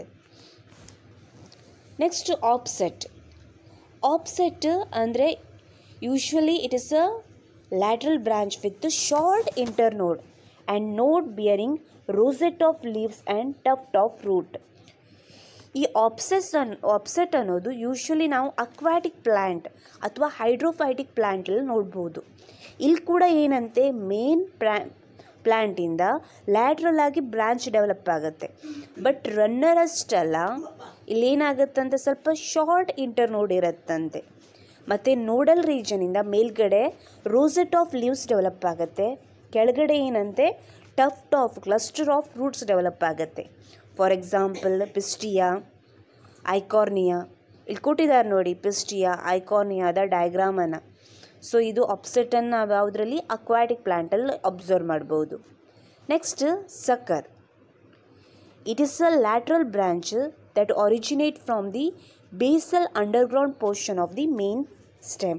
Next offset. ಆಪ್ಸೆಟ್ ಅಂದರೆ usually it is a lateral branch with short internode and node bearing rosette of leaves and tuft of root. ಈ ಆಪ್ಸೆಸ್ ಅನ್ ಆಪ್ಸೆಟ್ ಅನ್ನೋದು ಯೂಶ್ವಲಿ ನಾವು ಅಕ್ವಾಟಿಕ್ ಪ್ಲ್ಯಾಂಟ್ ಅಥವಾ ಹೈಡ್ರೋಫೈಟಿಕ್ ಪ್ಲ್ಯಾಂಟಲ್ಲಿ ನೋಡ್ಬೋದು. ಇಲ್ಲಿ ಕೂಡ ಏನಂತೆ, ಮೇನ್ ಪ್ಲ್ಯಾ ಪ್ಲ್ಯಾಂಟಿಂದ ಲ್ಯಾಟ್ರಲ್ ಆಗಿ ಬ್ರಾಂಚ್ ಡೆವಲಪ್ ಆಗುತ್ತೆ. ಬಟ್ ರನ್ನರ್ ಅಷ್ಟಲ್ಲ, ಇಲ್ಲೇನಾಗುತ್ತಂತೆ, ಸ್ವಲ್ಪ ಶಾರ್ಟ್ ಇಂಟರ್ನೋಡ್ ಇರುತ್ತಂತೆ. ಮತ್ತು ನೋಡಲ್ ರೀಜನಿಂದ ಮೇಲ್ಗಡೆ ರೋಸೆಟ್ ಆಫ್ ಲೀವ್ಸ್ ಡೆವಲಪ್ ಆಗುತ್ತೆ, ಕೆಳಗಡೆ ಏನಂತೆ tuft of cluster of roots develop ಆಗುತ್ತೆ. For example pistia, eichhornia. ಇಲ್ಲಿ ಕೊಟ್ಟಿದ್ದಾರೆ ನೋಡಿ, ಪಿಸ್ಟಿಯಾ, ಐಕಾರ್ನಿಯಾದ ಡಯಾಗ್ರಾಮನ್ನು. ಸೊ ಇದು ಆಪ್ಸೆಟನ್ನು ನಾವು ಯಾವುದರಲ್ಲಿ, ಅಕ್ವಾಟಿಕ್ ಪ್ಲ್ಯಾಂಟಲ್ಲಿ ಅಬ್ಸರ್ವ್ ಮಾಡ್ಬೋದು. Next sucker. It is a lateral branch that originate from the basal underground portion of the main stem.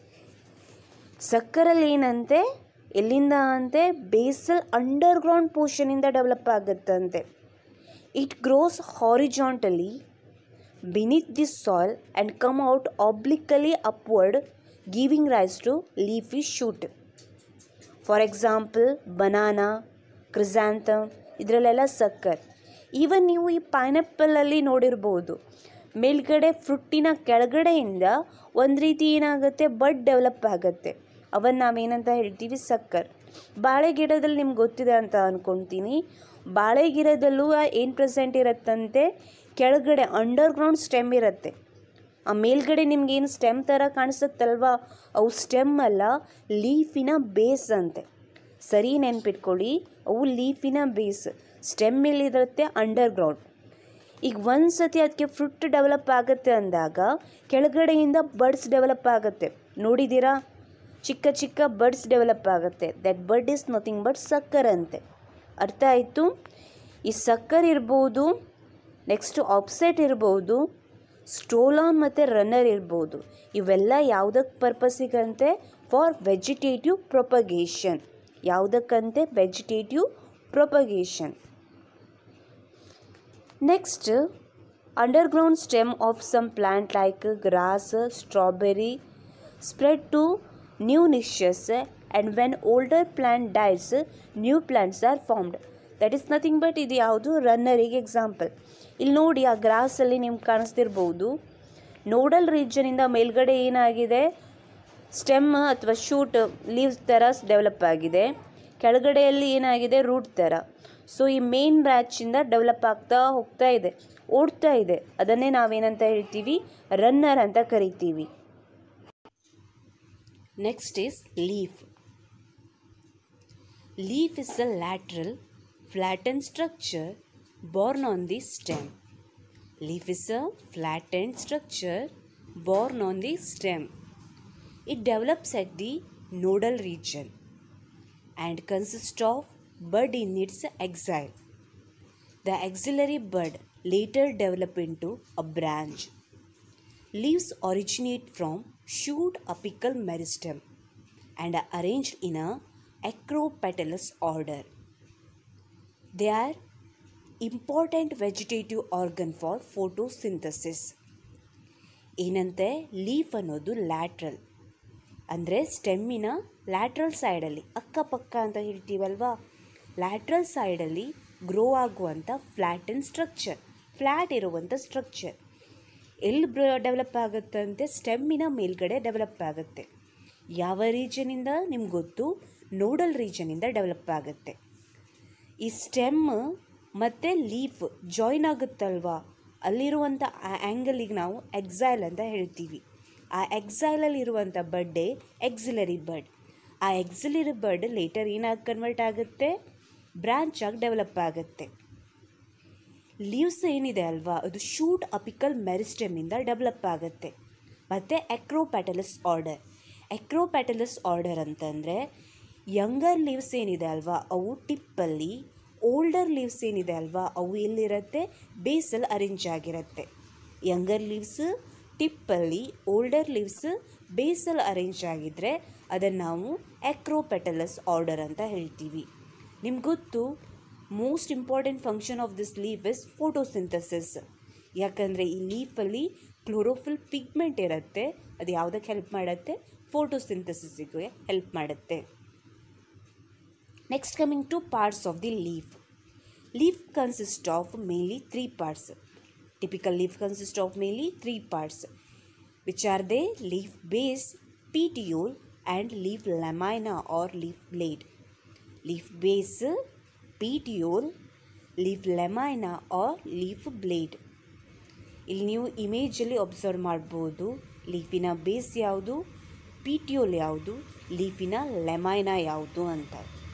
ಸಕ್ಕರಲ್ಲಿ ಏನಂತೆ, ಎಲ್ಲಿಂದ ಅಂತೆ, ಬೇಸಲ್ ಅಂಡರ್ಗ್ರೌಂಡ್ ಪೋರ್ಷನಿಂದ ಡೆವಲಪ್ ಆಗುತ್ತಂತೆ. It grows horizontally beneath the soil and come out obliquely upward, giving rise to leafy shoot. For example, banana, chrysanthemum, ಇದರಲ್ಲೆಲ್ಲ ಸಕ್ಕರ್. Even ನೀವು ಈ ಪೈನಾಪಲಲ್ಲಿ ನೋಡಿರ್ಬೋದು, ಮೇಲ್ಗಡೆ ಫ್ರುಟ್ಟಿನ ಕೆಳಗಡೆಯಿಂದ ಒಂದು ರೀತಿ ಏನಾಗುತ್ತೆ, ಬಡ್ ಡೆವಲಪ್ ಆಗುತ್ತೆ. ಅವನ್ನ ನಾವೇನಂತ ಹೇಳ್ತೀವಿ, ಸಕ್ಕರ್. ಬಾಳೆ ಗಿಡದಲ್ಲಿ ನಿಮ್ಗೆ ಗೊತ್ತಿದೆ ಅಂತ ಅಂದ್ಕೊಳ್ತೀನಿ. ಬಾಳೆ ಗಿಡದಲ್ಲೂ ಏನು ಪ್ರೆಸೆಂಟ್ ಇರುತ್ತಂತೆ, ಕೆಳಗಡೆ ಅಂಡರ್ಗ್ರೌಂಡ್ ಸ್ಟೆಮ್ ಇರುತ್ತೆ. ಆ ಮೇಲ್ಗಡೆ ನಿಮಗೇನು ಸ್ಟೆಮ್ ಥರ ಕಾಣಿಸುತ್ತಲ್ವ, ಅವು ಸ್ಟೆಮ್ ಅಲ್ಲ, ಲೀಫಿನ ಬೇಸ್ ಅಂತೆ. ಸರಿ ನೆನ್ಪಿಟ್ಕೊಳ್ಳಿ, ಅವು ಲೀಫಿನ ಬೇಸ್. ಸ್ಟೆಮ್ ಎಲ್ಲಿರುತ್ತೆ, ಅಂಡರ್ಗ್ರೌಂಡ್. ಈಗ ಒಂದು ಸತಿ ಅದಕ್ಕೆ ಫ್ರೂಟ್ ಡೆವಲಪ್ ಆಗುತ್ತೆ ಅಂದಾಗ ಕೆಳಗಡೆಯಿಂದ ಬಡ್ಸ್ ಡೆವಲಪ್ ಆಗುತ್ತೆ. ನೋಡಿದ್ದೀರಾ, ಚಿಕ್ಕ ಚಿಕ್ಕ ಬಡ್ಸ್ ಡೆವಲಪ್ ಆಗುತ್ತೆ. That bud is nothing but sucker ಅಂತೆ. ಅರ್ಥ ಆಯಿತು? ಈ ಸಕ್ಕರ್ ಇರ್ಬೋದು, ನೆಕ್ಸ್ಟು ಆಪ್ಸೆಟ್ ಇರ್ಬೋದು, ಸ್ಟೋಲಾನ್ ಮತ್ತು ರನ್ನರ್ ಇರ್ಬೋದು. ಇವೆಲ್ಲ ಯಾವುದಕ್ಕೆ ಪರ್ಪಸ್ಸಿಗಂತೆ? For vegetative propagation. ಯಾವುದಕ್ಕಂತೆ? Vegetative propagation. Next, underground stem of some plant like grass, strawberry spread to new niches, and when older plant dies, new plants are formed. That is nothing but ಇದು ಯಾವುದು? ರನ್ನರಿಗೆ example. ಇಲ್ಲಿ ನೋಡಿ, ಆ ಗ್ರಾಸಲ್ಲಿ ನಿಮ್ಗೆ ಕಾಣಿಸ್ತಿರ್ಬೋದು, nodal ರೀಜನಿಂದ ಮೇಲ್ಗಡೆ ಏನಾಗಿದೆ? ಸ್ಟೆಮ್ ಅಥವಾ ಶೂಟ್ ಲೀವ್ಸ್ ಥರ ಡೆವಲಪ್ ಆಗಿದೆ. ಕೆಳಗಡೆಯಲ್ಲಿ ಏನಾಗಿದೆ? ರೂಟ್ ಥರ. ಸೊ ಈ ಮೇನ್ ಬ್ರ್ಯಾಂಚಿಂದ ಡೆವಲಪ್ ಆಗ್ತಾ ಹೋಗ್ತಾ ಇದೆ, ಓಡ್ತಾ ಇದೆ. ಅದನ್ನೇ ನಾವೇನಂತ ಹೇಳ್ತೀವಿ? ರನ್ನರ್ ಅಂತ ಕರಿತೀವಿ. Next is leaf. Leaf is a lateral flattened structure born on the stem. Leaf is a flattened structure born on the stem. It develops at the nodal region and consists of bud in its axil. The axillary bud later develop into a branch. Leaves originate from shoot apical meristem and are arranged in a acropetalous order. They are important vegetative organ for photosynthesis. ಏನಂತೆ? Leaf ಅನ್ನೋದು lateral, ಅಂದರೆ ಸ್ಟೆಮ್ಮಿನ lateral ಸೈಡಲ್ಲಿ, ಅಕ್ಕಪಕ್ಕ ಅಂತ ಹೇಳ್ತೀವಲ್ವಾ, lateral ಸೈಡಲ್ಲಿ grow ಆಗುವಂಥ ಫ್ಲ್ಯಾಟನ್ ಸ್ಟ್ರಕ್ಚರ್, ಫ್ಲ್ಯಾಟ್ ಇರುವಂಥ ಸ್ಟ್ರಕ್ಚರ್. ಎಲ್ಲಿ ಡೆವಲಪ್ ಆಗುತ್ತಂತೆ? ಸ್ಟೆಮ್ಮಿನ ಮೇಲ್ಗಡೆ ಡೆವಲಪ್ ಆಗುತ್ತೆ. ಯಾವ ರೀಜನಿಂದ ನಿಮ್ಗೆ ಗೊತ್ತು? ನೋಡಲ್ ರೀಜನಿಂದ ಡೆವಲಪ್ ಆಗುತ್ತೆ. ಈ ಸ್ಟೆಮ್ ಮತ್ತು ಲೀಫ್ ಜಾಯಿನ್ ಆಗುತ್ತಲ್ವಾ, ಅಲ್ಲಿರುವಂಥ ಆ ಆ್ಯಂಗಲಿಗೆ ನಾವು ಎಕ್ಸೈಲ್ ಅಂತ ಹೇಳ್ತೀವಿ. ಆ ಎಕ್ಸೈಲಲ್ಲಿರುವಂಥ ಬಡ್ಡೇ ಎಕ್ಸಿಲರಿ ಬಡ್. ಆ ಎಕ್ಸಿಲರಿ ಬಡ್ ಲೇಟರ್ ಏನಾಗಿ ಕನ್ವರ್ಟ್ ಆಗುತ್ತೆ? ಬ್ರಾಂಚ್ ಆಗಿ ಡೆವಲಪ್ ಆಗುತ್ತೆ. ಲೀವ್ಸ್ ಏನಿದೆ ಅಲ್ವಾ, ಅದು ಶೂಟ್ ಅಪಿಕಲ್ ಮೆರಿಸ್ಟೆಮಿಂದ ಡೆವಲಪ್ ಆಗುತ್ತೆ. ಮತ್ತು ಎಕ್ರೋಪ್ಯಾಟಲಸ್ ಆರ್ಡರ್. ಎಕ್ರೋಪ್ಯಾಟಲಸ್ ಆರ್ಡರ್ ಅಂತಂದರೆ ಯಂಗರ್ ಲೀವ್ಸ್ ಏನಿದೆ ಅಲ್ವಾ, ಅವು ಟಿಪ್ಪಲ್ಲಿ, ಓಲ್ಡರ್ ಲೀವ್ಸ್ ಏನಿದೆ ಅಲ್ವಾ, ಅವು ಎಲ್ಲಿರುತ್ತೆ? ಬೇಸಲ್ಲಿ ಅರೇಂಜ್ ಆಗಿರುತ್ತೆ. ಯಂಗರ್ ಲೀವ್ಸ್ ಟಿಪ್ಪಲ್ಲಿ, ಓಲ್ಡರ್ ಲೀವ್ಸ್ ಬೇಸಲ್ಲಿ ಅರೇಂಜ್ ಆಗಿದ್ದರೆ ಅದನ್ನು ನಾವು ಎಕ್ರೋಪೆಟಲಸ್ ಆರ್ಡರ್ ಅಂತ ಹೇಳ್ತೀವಿ. ನಿಮ್ಗೆ ಗೊತ್ತು, most important function of this leaf is photosynthesis. ಯಾಕಂದರೆ ಈ ಲೀಫಲ್ಲಿ ಕ್ಲೋರೋಫಿಲ್ ಪಿಗ್ಮೆಂಟ್ ಇರುತ್ತೆ. ಅದು ಯಾವುದಕ್ಕೆ ಹೆಲ್ಪ್ ಮಾಡುತ್ತೆ? ಫೋಟೋಸಿಂಥಸಿಸ್ಗೆ ಹೆಲ್ಪ್ ಮಾಡುತ್ತೆ. Next, coming to parts of the leaf. Leaf consists of mainly three parts. Typical leaf consists of mainly three parts, which are they? Leaf base, petiole, and leaf lamina or leaf blade. Leaf base, petiole, leaf lamina or leaf blade. ಇಲ್ಲಿ ನೀವು ಇಮೇಜಲ್ಲಿ observe ಮಾಡ್ಬೋದು, ಲೀಫಿನ base ಯಾವುದು, petiole ಯಾವುದು, ಲೀಫಿನ lamina ಯಾವುದು ಅಂತ.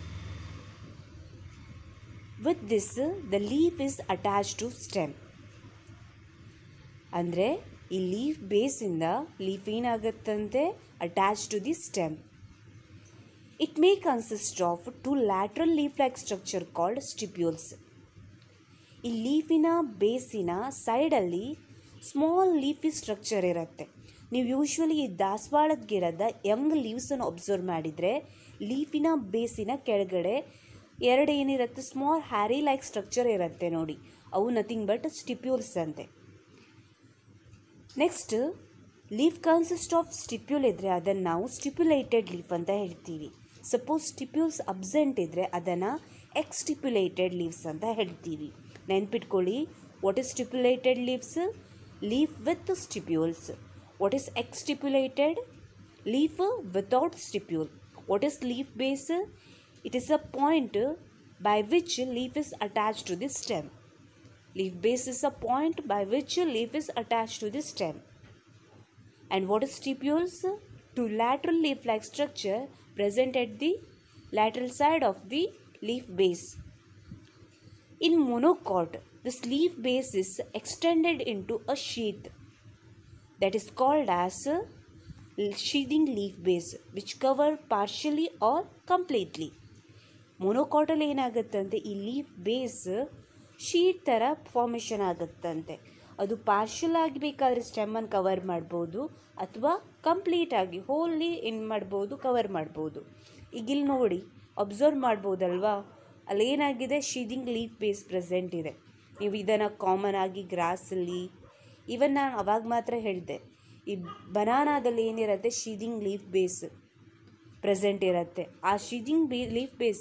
With this, the leaf is attached to stem. ಅಂದರೆ ಈ leaf ಬೇಸಿಂದ ಲೀಫ್ ಏನಾಗುತ್ತಂತೆ? Attach to the stem. It may consist of two lateral leaf like structure called stipules. ಈ ಲೀಫಿನ ಬೇಸಿನ ಸೈಡಲ್ಲಿ ಸ್ಮಾಲ್ ಲೀಫಿ ಸ್ಟ್ರಕ್ಚರ್ ಇರುತ್ತೆ. ನೀವು ಯೂಶ್ವಲಿ ಈ ದಾಸವಾಳದ ಗಿಡದ ಯಂಗ್ ಲೀವ್ಸನ್ನು ಒಬ್ಸರ್ವ್ ಮಾಡಿದರೆ ಲೀಫಿನ ಬೇಸಿನ ಕೆಳಗಡೆ ಎರಡು ಏನಿರುತ್ತೆ? ಸ್ಮಾಲ್ ಹ್ಯಾರಿ ಲೈಕ್ ಸ್ಟ್ರಕ್ಚರ್ ಇರುತ್ತೆ ನೋಡಿ, ಅವು ನಥಿಂಗ್ ಬಟ್ ಸ್ಟಿಪ್ಯೂಲ್ಸ್ ಅಂತೆ. Next, leaf consist of stipule ಇದ್ದರೆ ಅದನ್ನು ನಾವು ಸ್ಟಿಪ್ಯುಲೇಟೆಡ್ ಲೀಫ್ ಅಂತ ಹೇಳ್ತೀವಿ. ಸಪೋಸ್ ಸ್ಟಿಪ್ಯೂಲ್ಸ್ ಅಬ್ಸೆಂಟ್ ಇದ್ದರೆ ಅದನ್ನು ಎಕ್ಸ್ಟಿಪ್ಯುಲೇಟೆಡ್ ಲೀವ್ಸ್ ಅಂತ ಹೇಳ್ತೀವಿ. ನೆನ್ಪಿಟ್ಕೊಳ್ಳಿ, what is stipulated leaves? Leaf with stipules. What is exstipulated? Leaf without stipule. What is leaf base? It is a point by which leaf is attached to the stem. Leaf base is a point by which leaf is attached to the stem. And what is stipules? Two lateral leaf-like structure present at the lateral side of the leaf base. In monocot, this leaf base is extended into a sheath that is called as sheathing leaf base which cover partially or completely. Monocotyl ಏನಾಗುತ್ತಂತೆ, ಈ leaf base sheath ಥರ formation ಆಗುತ್ತಂತೆ. ಅದು partial ಆಗಿ ಬೇಕಾದರೆ ಸ್ಟೆಮ್ಮನ್ನು cover ಮಾಡ್ಬೋದು ಅಥವಾ ಕಂಪ್ಲೀಟಾಗಿ ಹೋಲಿ ಏನು ಮಾಡ್ಬೋದು, ಕವರ್ ಮಾಡ್ಬೋದು. ಈಗ ಇಲ್ಲಿ ನೋಡಿ ಅಬ್ಸರ್ವ್ ಮಾಡ್ಬೋದಲ್ವಾ, ಅಲ್ಲೇನಾಗಿದೆ, ಶೀದಿಂಗ್ ಲೀಫ್ ಬೇಸ್ ಪ್ರೆಸೆಂಟ್ ಇದೆ. ನೀವು ಇದನ್ನು ಕಾಮನ್ ಆಗಿ ಗ್ರಾಸಲ್ಲಿ, ಇವನ್ ನಾನು ಅವಾಗ ಮಾತ್ರ ಹೇಳಿದೆ, ಈ ಬನಾನಾದಲ್ಲಿ ಏನಿರುತ್ತೆ ಶೀದಿಂಗ್ ಲೀಫ್ ಬೇಸ್ ಪ್ರೆಸೆಂಟ್ ಇರುತ್ತೆ. ಆ ಶೀದಿಂಗ್ ಬೇ ಲೀಫ್ ಬೇಸ್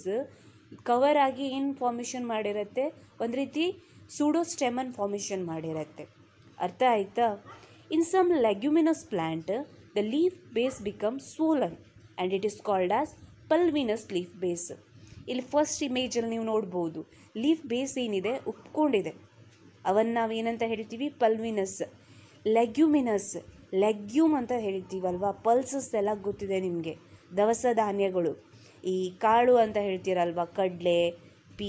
ಕವರ್ ಆಗಿ ಏನು ಫಾರ್ಮೇಷನ್ ಮಾಡಿರುತ್ತೆ, ಒಂದು ರೀತಿ ಸೂಡೋ ಸ್ಟೆಮನ್ ಫಾರ್ಮೇಷನ್ ಮಾಡಿರುತ್ತೆ. ಅರ್ಥ ಆಯ್ತಾ? In some leguminous plant the leaf base become swollen and it is called as pulvinus leaf base. ಇಲ್ಲಿ ಫಸ್ಟ್ ಇಮೇಜಲ್ಲಿ ನೀವು ನೋಡ್ಬೋದು, ಲೀಫ್ ಬೇಸ್ ಏನಿದೆ ಉಪ್ಕೊಂಡಿದೆ, ಅವನ್ನು ನಾವೇನಂತ ಹೇಳ್ತೀವಿ, ಪಲ್ವಿನಸ್. ಲೆಗ್ಯುಮಿನಸ್, ಲೆಗ್ಯೂಮ್ ಅಂತ ಹೇಳ್ತೀವಲ್ವ, ಪಲ್ಸಸ್ ಎಲ್ಲ ಗೊತ್ತಿದೆ ನಿಮಗೆ, ದವಸ ಧಾನ್ಯಗಳು, ಈ ಕಾಳು ಅಂತ ಹೇಳ್ತೀರಲ್ವ, ಕಡಲೆ, ಪೀ,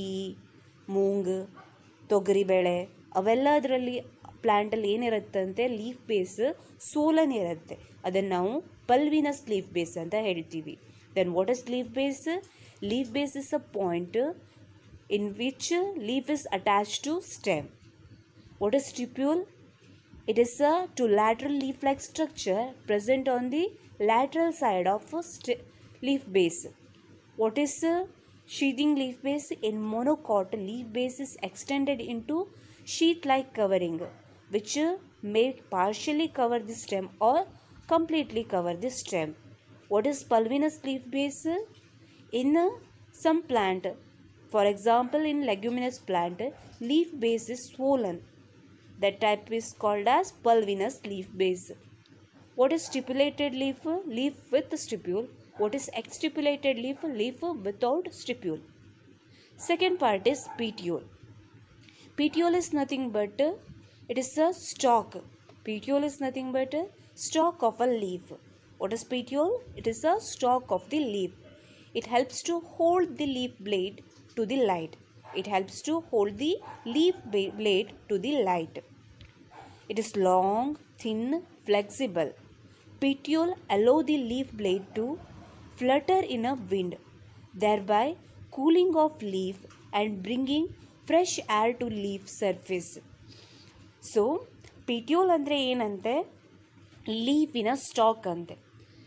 ಮೂಂಗ್, ತೊಗರಿಬೇಳೆ, ಅವೆಲ್ಲದರಲ್ಲಿ ಪ್ಲ್ಯಾಂಟಲ್ಲಿ ಏನಿರುತ್ತಂತೆ ಲೀಫ್ ಬೇಸ್ ಸೋಲನ್ ಇರುತ್ತೆ. ಅದನ್ನು ನಾವು ಪಲ್ವಿನಸ್ ಲೀಫ್ ಬೇಸ್ ಅಂತ ಹೇಳ್ತೀವಿ. Then what is leaf base? Leaf base is a point in which leaf is attached to stem. What is stipule? It is a two lateral leaf-like structure present on the lateral side of a st- leaf base. What is a sheathing leaf base? In monocot, leaf base is extended into sheath-like covering, which may partially cover the stem or completely cover the stem. What is pulvinous leaf base? In uh, some plant, for example, in leguminous plant, leaf base is swollen. That type is called as pulvinous leaf base. What is stipulated leaf? Leaf with stipule. What is exstipulated leaf? Leaf without stipule. Second part is petiole. Petiole is nothing but, it is a stalk. Petiole is nothing but a stalk of a leaf. What is petiole? It is a stalk of the leaf. It helps to hold the leaf blade to the light. It helps to hold the leaf blade to the light. It is long, thin, flexible. Petiole allow the leaf blade to flutter in a wind, thereby cooling off leaf and bringing fresh air to leaf surface. So, petiole andre ಏನಂತೆ, ಲೀಫಿನ stalk ಅಂತೆ.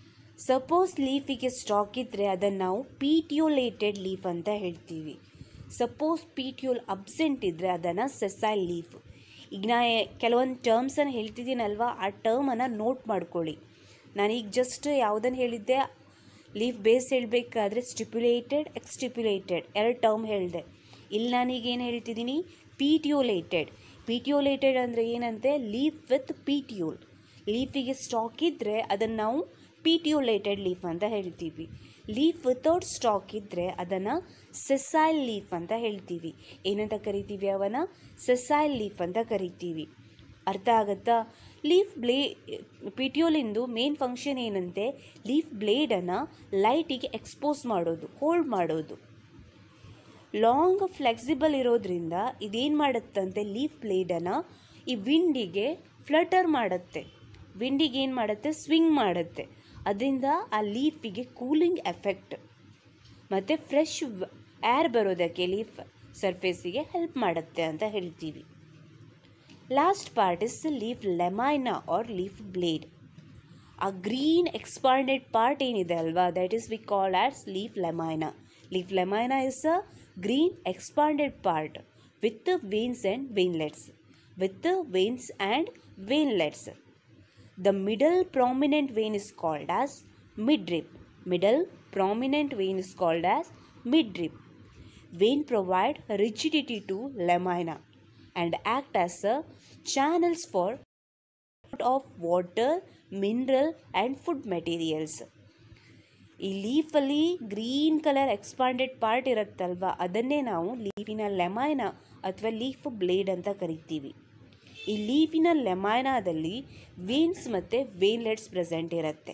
Suppose ಲೀಫಿಗೆ stalk ಇದ್ದರೆ ಅದನ್ನು ನಾವು ಪೀಟಿಯೋಲೇಟೆಡ್ leaf ಅಂತ ಹೇಳ್ತೀವಿ. Suppose ಪೀಟಿಯೋಲ್ absent ಇದ್ದರೆ ಅದನ್ನು ಸೆಸೈಲ್ ಲೀಫ್. ಈಗ ನಾ ಕೆಲವೊಂದು ಟರ್ಮ್ಸನ್ನು ಹೇಳ್ತಿದ್ದೀನಲ್ವ, ಆ ಟರ್ಮನ್ನು ನೋಟ್ ಮಾಡ್ಕೊಳ್ಳಿ. ನಾನೀಗ ಜಸ್ಟ್ ಯಾವುದನ್ನು ಹೇಳಿದ್ದೆ, ಲೀಫ್ ಬೇಸ್ ಹೇಳಬೇಕಾದ್ರೆ ಸ್ಟಿಪ್ಯುಲೇಟೆಡ್, ಎಕ್ಸ್ಟಿಪ್ಯುಲೇಟೆಡ್ ಎರಡು ಟರ್ಮ್ ಹೇಳಿದೆ. ಇಲ್ಲಿ ನಾನೀಗೇನು ಹೇಳ್ತಿದ್ದೀನಿ, ಪೀಟಿಯೋಲೇಟೆಡ್. ಪೀಟಿಯೋಲೇಟೆಡ್ ಅಂದರೆ ಏನಂತೆ, ಲೀಫ್ ವಿತ್ ಪೀಟಿಯೋಲ್. ಲೀಫಿಗೆ ಸ್ಟಾಕ್ ಇದ್ದರೆ ಅದನ್ನು ನಾವು ಪೀಟಿಯೋಲೇಟೆಡ್ ಲೀಫ್ ಅಂತ ಹೇಳ್ತೀವಿ. ಲೀಫ್ ವಿತೌಟ್ ಸ್ಟಾಕ್ ಇದ್ದರೆ ಅದನ್ನು ಸೆಸೈಲ್ ಲೀಫ್ ಅಂತ ಹೇಳ್ತೀವಿ. ಏನಂತ ಕರಿತೀವಿ ಅವನ? ಸೆಸೈಲ್ ಲೀಫ್ ಅಂತ ಕರಿತೀವಿ. ಅರ್ಥ ಆಗುತ್ತಾ? ಲೀಫ್ ಬ್ಲೇ ಪಿಟಿಯೋಲಿಂದು ಮೇನ್ ಫಂಕ್ಷನ್ ಏನಂತೆ, ಲೀಫ್ ಬ್ಲೇಡನ್ನು ಲೈಟಿಗೆ ಎಕ್ಸ್ಪೋಸ್ ಮಾಡೋದು, ಹೋಲ್ಡ್ ಮಾಡೋದು. ಲಾಂಗ್ ಫ್ಲೆಕ್ಸಿಬಲ್ ಇರೋದ್ರಿಂದ ಇದೇನು ಮಾಡುತ್ತಂತೆ, ಲೀಫ್ ಬ್ಲೇಡನ್ನು ಈ ವಿಂಡಿಗೆ ಫ್ಲಟರ್ ಮಾಡುತ್ತೆ. ವಿಂಡಿಗೆ ಏನು ಮಾಡುತ್ತೆ, ಸ್ವಿಂಗ್ ಮಾಡುತ್ತೆ. ಅದರಿಂದ ಆ ಲೀಫಿಗೆ ಕೂಲಿಂಗ್ ಎಫೆಕ್ಟ್ ಮತ್ತು ಫ್ರೆಶ್ ಏರ್ ಬರೋದಕ್ಕೆ ಲೀಫ್ ಸರ್ಫೇಸಿಗೆ ಹೆಲ್ಪ್ ಮಾಡುತ್ತೆ ಅಂತ ಹೇಳ್ತೀವಿ. Last part is leaf lamina or leaf blade. ಆ ಗ್ರೀನ್ ಎಕ್ಸ್ಪಾಂಡೆಡ್ ಪಾರ್ಟ್ ಏನಿದೆ ಅಲ್ವಾ, that is we call as leaf lamina. Leaf lamina is a green expanded part with veins and veinlets. With veins and veinlets. The middle prominent vein is called as midrib. Middle prominent vein is called as midrib. Vein provide rigidity to lamina and act as a channels for of water, mineral and food materials. ಈ ಲೀಫಲ್ಲಿ green colour expanded part ಇರುತ್ತಲ್ವ, ಅದನ್ನೇ ನಾವು ಲೀಫಿನ lamina ಅಥವಾ leaf blade ಅಂತ ಕರಿತೀವಿ. ಈ ಲೀಫಿನ ಲೆಮೈನಾದಲ್ಲಿ ವೇನ್ಸ್ ಮತ್ತು ವೇನ್ಲೆಟ್ಸ್ ಪ್ರೆಸೆಂಟ್ ಇರುತ್ತೆ.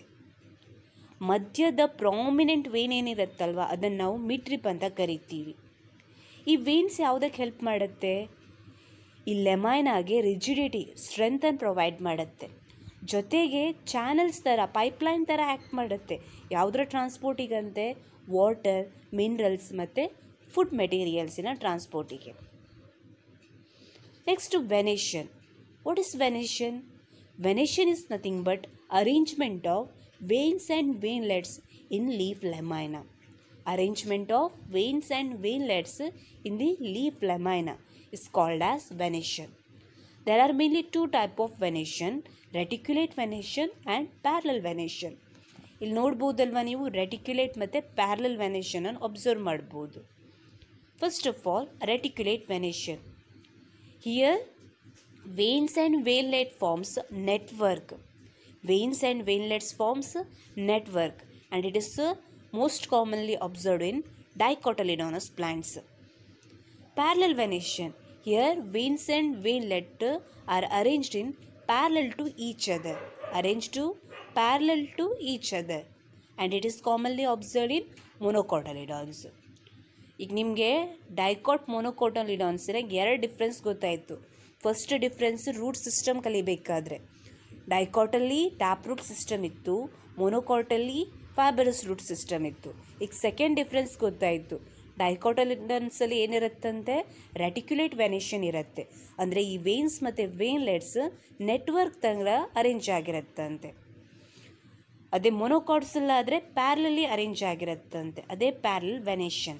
ಮಧ್ಯದ ಪ್ರಾಮಿನೆಂಟ್ ವೇನ್ ಏನಿರುತ್ತಲ್ವ ಅದನ್ನು ನಾವು ಮಿಡ್ರಿಪ್ ಅಂತ ಕರಿತೀವಿ. ಈ ವೇನ್ಸ್ ಯಾವುದಕ್ಕೆ ಹೆಲ್ಪ್ ಮಾಡುತ್ತೆ, ಈ ಲೆಮೈನಾಗೆ ರಿಜಿಡಿಟಿ, ಸ್ಟ್ರೆಂತನ್ನು ಪ್ರೊವೈಡ್ ಮಾಡುತ್ತೆ. ಜೊತೆಗೆ ಚಾನಲ್ಸ್ ಥರ ಪೈಪ್ಲೈನ್ ಥರ ಆ್ಯಕ್ಟ್ ಮಾಡುತ್ತೆ. ಯಾವುದರ ಟ್ರಾನ್ಸ್ಪೋರ್ಟಿಗಂತೆ? ವಾಟರ್, ಮಿನರಲ್ಸ್ ಮತ್ತು ಫುಡ್ ಮೆಟೀರಿಯಲ್ಸಿನ ಟ್ರಾನ್ಸ್ಪೋರ್ಟಿಗೆ. Next venation. What is venation? Venation is nothing but arrangement of veins and veinlets in leaf lamina. Arrangement of veins and veinlets in the leaf lamina is called as venation. There are mainly two type of venation, reticulate venation and parallel venation. ಇಲ್ಲಿ ನೋಡ್ಬೋದಲ್ವ ನೀವು, reticulate ಮತ್ತು parallel venation ಅನ್ನು observe ಮಾಡ್ಬೋದು. First of all reticulate venation. Here veins and veinlet forms network. Veins and veinlets forms network and it is uh, most commonly observed in dicotyledonous plants. Parallel venation. Here veins and veinlet are arranged in parallel to each other. Arranged to parallel to each other and it is commonly observed in monocotyledons. ಈಗ ನಿಮಗೆ dicot ಮೊನೊಕೋಟಲಿಡಾನ್ಸ್ನಾಗ ಎರಡು difference ಗೊತ್ತಾಯಿತು. First difference root system ಕಲಿಬೇಕಾದ್ರೆ ಡೈಕಾಟಲ್ಲಿ tap root system ಇತ್ತು, ಮೊನೊಕಾಟಲ್ಲಿ ಫೈಬರಸ್ root system ಇತ್ತು. ಈಗ ಸೆಕೆಂಡ್ ಡಿಫ್ರೆನ್ಸ್ ಗೊತ್ತಾಯಿತು. ಡೈಕಾಟಲಿಡನ್ಸಲ್ಲಿ ಏನಿರುತ್ತಂತೆ? ರೆಟಿಕ್ಯುಲೇಟ್ ವೆನೇಷನ್ ಇರುತ್ತೆ. ಅಂದರೆ ಈ ವೇನ್ಸ್ ಮತ್ತು ವೇನ್ಲೆಟ್ಸ್ ನೆಟ್ವರ್ಕ್ ಥರ ಅರೇಂಜ್ ಆಗಿರುತ್ತಂತೆ. ಅದೇ ಮೊನೊಕಾಟ್ಸಲ್ಲಾದರೆ ಪ್ಯಾರಲಲ್ಲಿ ಅರೇಂಜ್ ಆಗಿರುತ್ತಂತೆ, ಅದೇ parallel venation.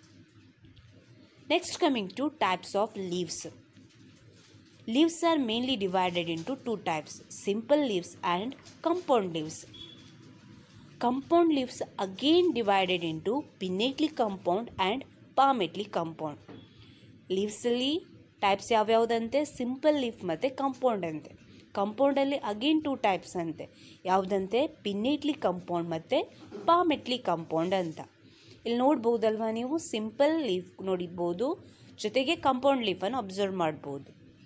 Next coming to types of leaves. Leaves are mainly divided into two types, simple leaves and compound leaves. Compound leaves again divided into pinnately compound and palmately compound. Leaves ಅಲ್ಲಿ types ಯಾವ್ಯಾವುದಂತೆ? Simple leaf ಮತ್ತು compound ಅಂತೆ. ಕಂಪೌಂಡಲ್ಲಿ again two types ಅಂತೆ. ಯಾವುದಂತೆ? ಪಿನ್ನೇಟ್ಲಿ compound ಮತ್ತು ಪಾಮೆಟ್ಲಿ compound ಅಂತ. ಇಲ್ಲಿ ನೋಡ್ಬೋದಲ್ವ ನೀವು, ಸಿಂಪಲ್ ಲೀಫ್ ನೋಡಿರ್ಬೋದು, ಜೊತೆಗೆ ಕಂಪೌಂಡ್ ಲೀಫನ್ನು ಅಬ್ಸರ್ವ್ ಮಾಡ್ಬೋದು.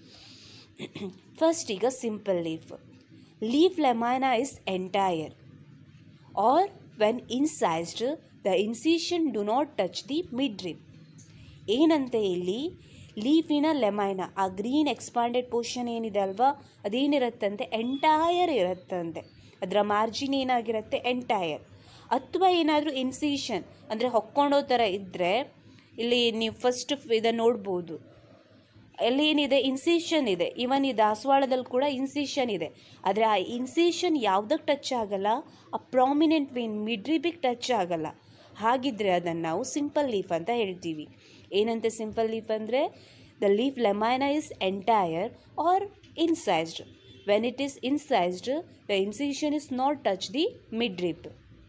ಫಸ್ಟ್ ಈಗ simple leaf. Leaf lamina is entire or when incised the incision do not touch the midrib. ಏನಂತೆ ಇಲ್ಲಿ ಲೀಫಿನ ಲೆಮೈನಾ, ಆ ಗ್ರೀನ್ ಎಕ್ಸ್ಪಾಂಡೆಡ್ ಪೋರ್ಷನ್ ಏನಿದೆ ಅಲ್ವಾ, ಅದೇನಿರುತ್ತಂತೆ? ಎಂಟೈರ್ ಇರುತ್ತಂತೆ. ಅದರ ಮಾರ್ಜಿನ್ ಏನಾಗಿರುತ್ತೆ? ಎಂಟೈರ್. ಅಥವಾ ಏನಾದರೂ ಇನ್ಸಿಷನ್ ಅಂದರೆ ಹೊಕ್ಕೊಂಡೋ ಥರ ಇದ್ದರೆ ಇಲ್ಲಿ ನೀವು ಫಸ್ಟ್ ಇದನ್ನು ನೋಡ್ಬೋದು. ಅಲ್ಲಿ ಏನಿದೆ? ಇನ್ಸಿಷನ್ ಇದೆ. ಇವನ್ ಈ ದಾಸವಾಳದಲ್ಲಿ ಕೂಡ ಇನ್ಸಿಷನ್ ಇದೆ. ಆದರೆ ಆ ಇನ್ಸಿಷನ್ ಯಾವುದಕ್ಕೆ ಟಚ್ ಆಗಲ್ಲ? ಆ ಪ್ರಾಮಿನೆಂಟ್ ವೇನ್ ಮಿಡ್ರಿಬಿಗೆ ಟಚ್ ಆಗಲ್ಲ. ಹಾಗಿದ್ರೆ ಅದನ್ನು ನಾವು ಸಿಂಪಲ್ ಲೀಫ್ ಅಂತ ಹೇಳ್ತೀವಿ. ಏನಂತೆ ಸಿಂಪಲ್ ಲೀಫ್ ಅಂದರೆ? The leaf lamina is entire or incised. When it is incised, the incision is not touch the midrib.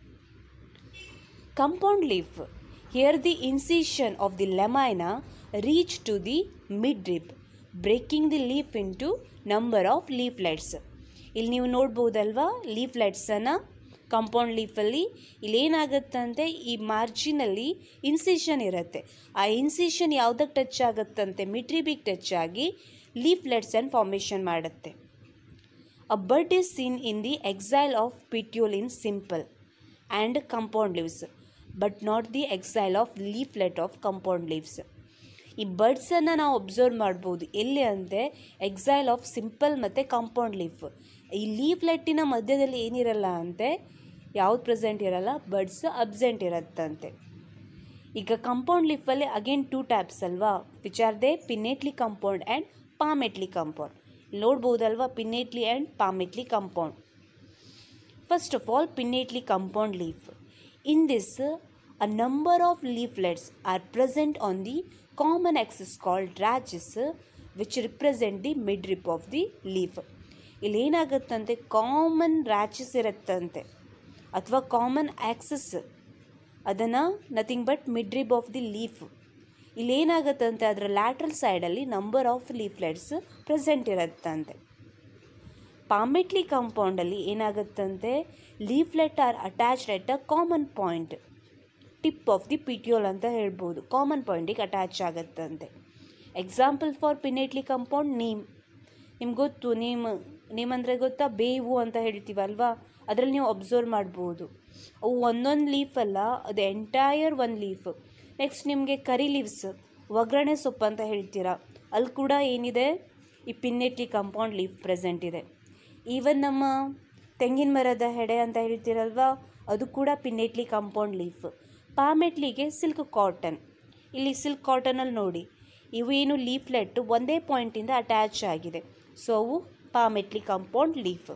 Compound leaf. Here the incision of the lamina reach to the midrib, breaking the leaf into number of leaflets. ಇಲ್ಲಿ ನೀವು ನೋಡ್ಬೋದಲ್ವಾ ಲೀಫ್ಲೆಟ್ಸನ್ನು. Compound ಲೀಫಲ್ಲಿ ಇಲ್ಲೇನಾಗುತ್ತಂತೆ? ಈ ಮಾರ್ಜಿನಲ್ಲಿ incision ಇರುತ್ತೆ. ಆ incision ಯಾವುದಕ್ಕೆ touch ಆಗುತ್ತಂತೆ? ಮಿಡ್ರಿಬಿಗೆ touch ಆಗಿ ಲೀಫ್ಲೆಟ್ಸನ್ನು formation ಮಾಡುತ್ತೆ. A bud is seen in the axil of petiole in simple and compound leaves but not the axil of leaflet of compound leaves. ಈ ಬರ್ಡ್ಸನ್ನು ನಾವು ಅಬ್ಸರ್ವ್ ಮಾಡ್ಬೋದು. ಎಲ್ಲಿ ಅಂದರೆ ಎಕ್ಸೈಲ್ ಆಫ್ ಸಿಂಪಲ್ ಮತ್ತು ಕಂಪೌಂಡ್ ಲೀಫ್. ಈ ಲೀಫ್ಲೆಟ್ಟಿನ ಮಧ್ಯದಲ್ಲಿ ಏನಿರಲ್ಲ ಅಂತೆ? ಯಾವ್ದು ಪ್ರೆಸೆಂಟ್ ಇರಲ್ಲ? ಬರ್ಡ್ಸ್ ಅಬ್ಸೆಂಟ್ ಇರುತ್ತಂತೆ. ಈಗ ಕಂಪೌಂಡ್ ಲೀಫಲ್ಲಿ ಅಗೇನ್ ಟೂ ಟೈಪ್ಸ್ ಅಲ್ವಾ, which are they? Pinnately compound and palmately compound. ನೋಡ್ಬೋದಲ್ವಾ pinnately and palmately compound. First of all pinnately compound leaf. In this, a number of leaflets are present on the common axis called rachis, which represent the midrib of the leaf. ಇಲ್ಲಿ ಏನಾಗುತ್ತಂತೆ? Common rachis ಇರುತ್ತಂತೆ ಅಥವಾ common axis, ಅದನ್ನು nothing but midrib of the leaf. ಇಲ್ಲಿ ಏನಾಗುತ್ತಂತೆ? ಅದರ lateral ಸೈಡಲ್ಲಿ number of leaflets present ಇರುತ್ತಂತೆ. Palmately ಕಂಪೌಂಡಲ್ಲಿ ಏನಾಗುತ್ತಂತೆ? Leaflet are attached at a common point, tip of the petiole ಅಂತ ಹೇಳ್ಬೋದು. ಕಾಮನ್ ಪಾಯಿಂಟಿಗೆ ಅಟ್ಯಾಚ್ ಆಗುತ್ತಂತೆ. Example for pinnately compound neem. ನಿಮ್ಗೆ ಗೊತ್ತು ನೀಮ್, ನೀಮ್ ಅಂದರೆ ಗೊತ್ತಾ? ಬೇವು ಅಂತ ಹೇಳ್ತೀವಲ್ವಾ, ಅದರಲ್ಲಿ ನೀವು ಅಬ್ಸರ್ವ್ ಮಾಡ್ಬೋದು. ಅವು ಒಂದೊಂದು ಲೀಫ್ ಅಲ್ಲ, ಅದು ಎಂಟೈರ್ ಒಂದು ಲೀಫ್. ನೆಕ್ಸ್ಟ್ ನಿಮಗೆ ಕರಿ ಲೀವ್ಸ್, ಒಗ್ಗರಣೆ ಸೊಪ್ಪು ಅಂತ ಹೇಳ್ತೀರಾ, ಅಲ್ಲಿ ಕೂಡ ಏನಿದೆ? ಈ ಪಿನ್ನೇಟ್ಲಿ ಕಂಪೌಂಡ್ ಲೀಫ್ ಪ್ರೆಸೆಂಟ್ ಇದೆ. ಈವನ್ ನಮ್ಮ ತೆಂಗಿನ ಮರದ ಹೆಡೆ ಅಂತ ಹೇಳ್ತೀರಲ್ವ, ಅದು ಕೂಡ ಪಿನ್ನೆಟ್ಲಿ ಕಾಂಪೌಂಡ್ ಲೀಫ್. ಪಾಮೆಟ್ಲಿಗೆ ಸಿಲ್ಕ್ ಕಾಟನ್. ಇಲ್ಲಿ ಸಿಲ್ಕ್ ಕಾಟನಲ್ಲಿ ನೋಡಿ ಇವು ಏನು ಲೀಫ್ಲೆಟ್ ಒಂದೇ ಪಾಯಿಂಟಿಂದ ಅಟ್ಯಾಚ್ ಆಗಿದೆ, ಸೊ ಅವು palmately compound leaf.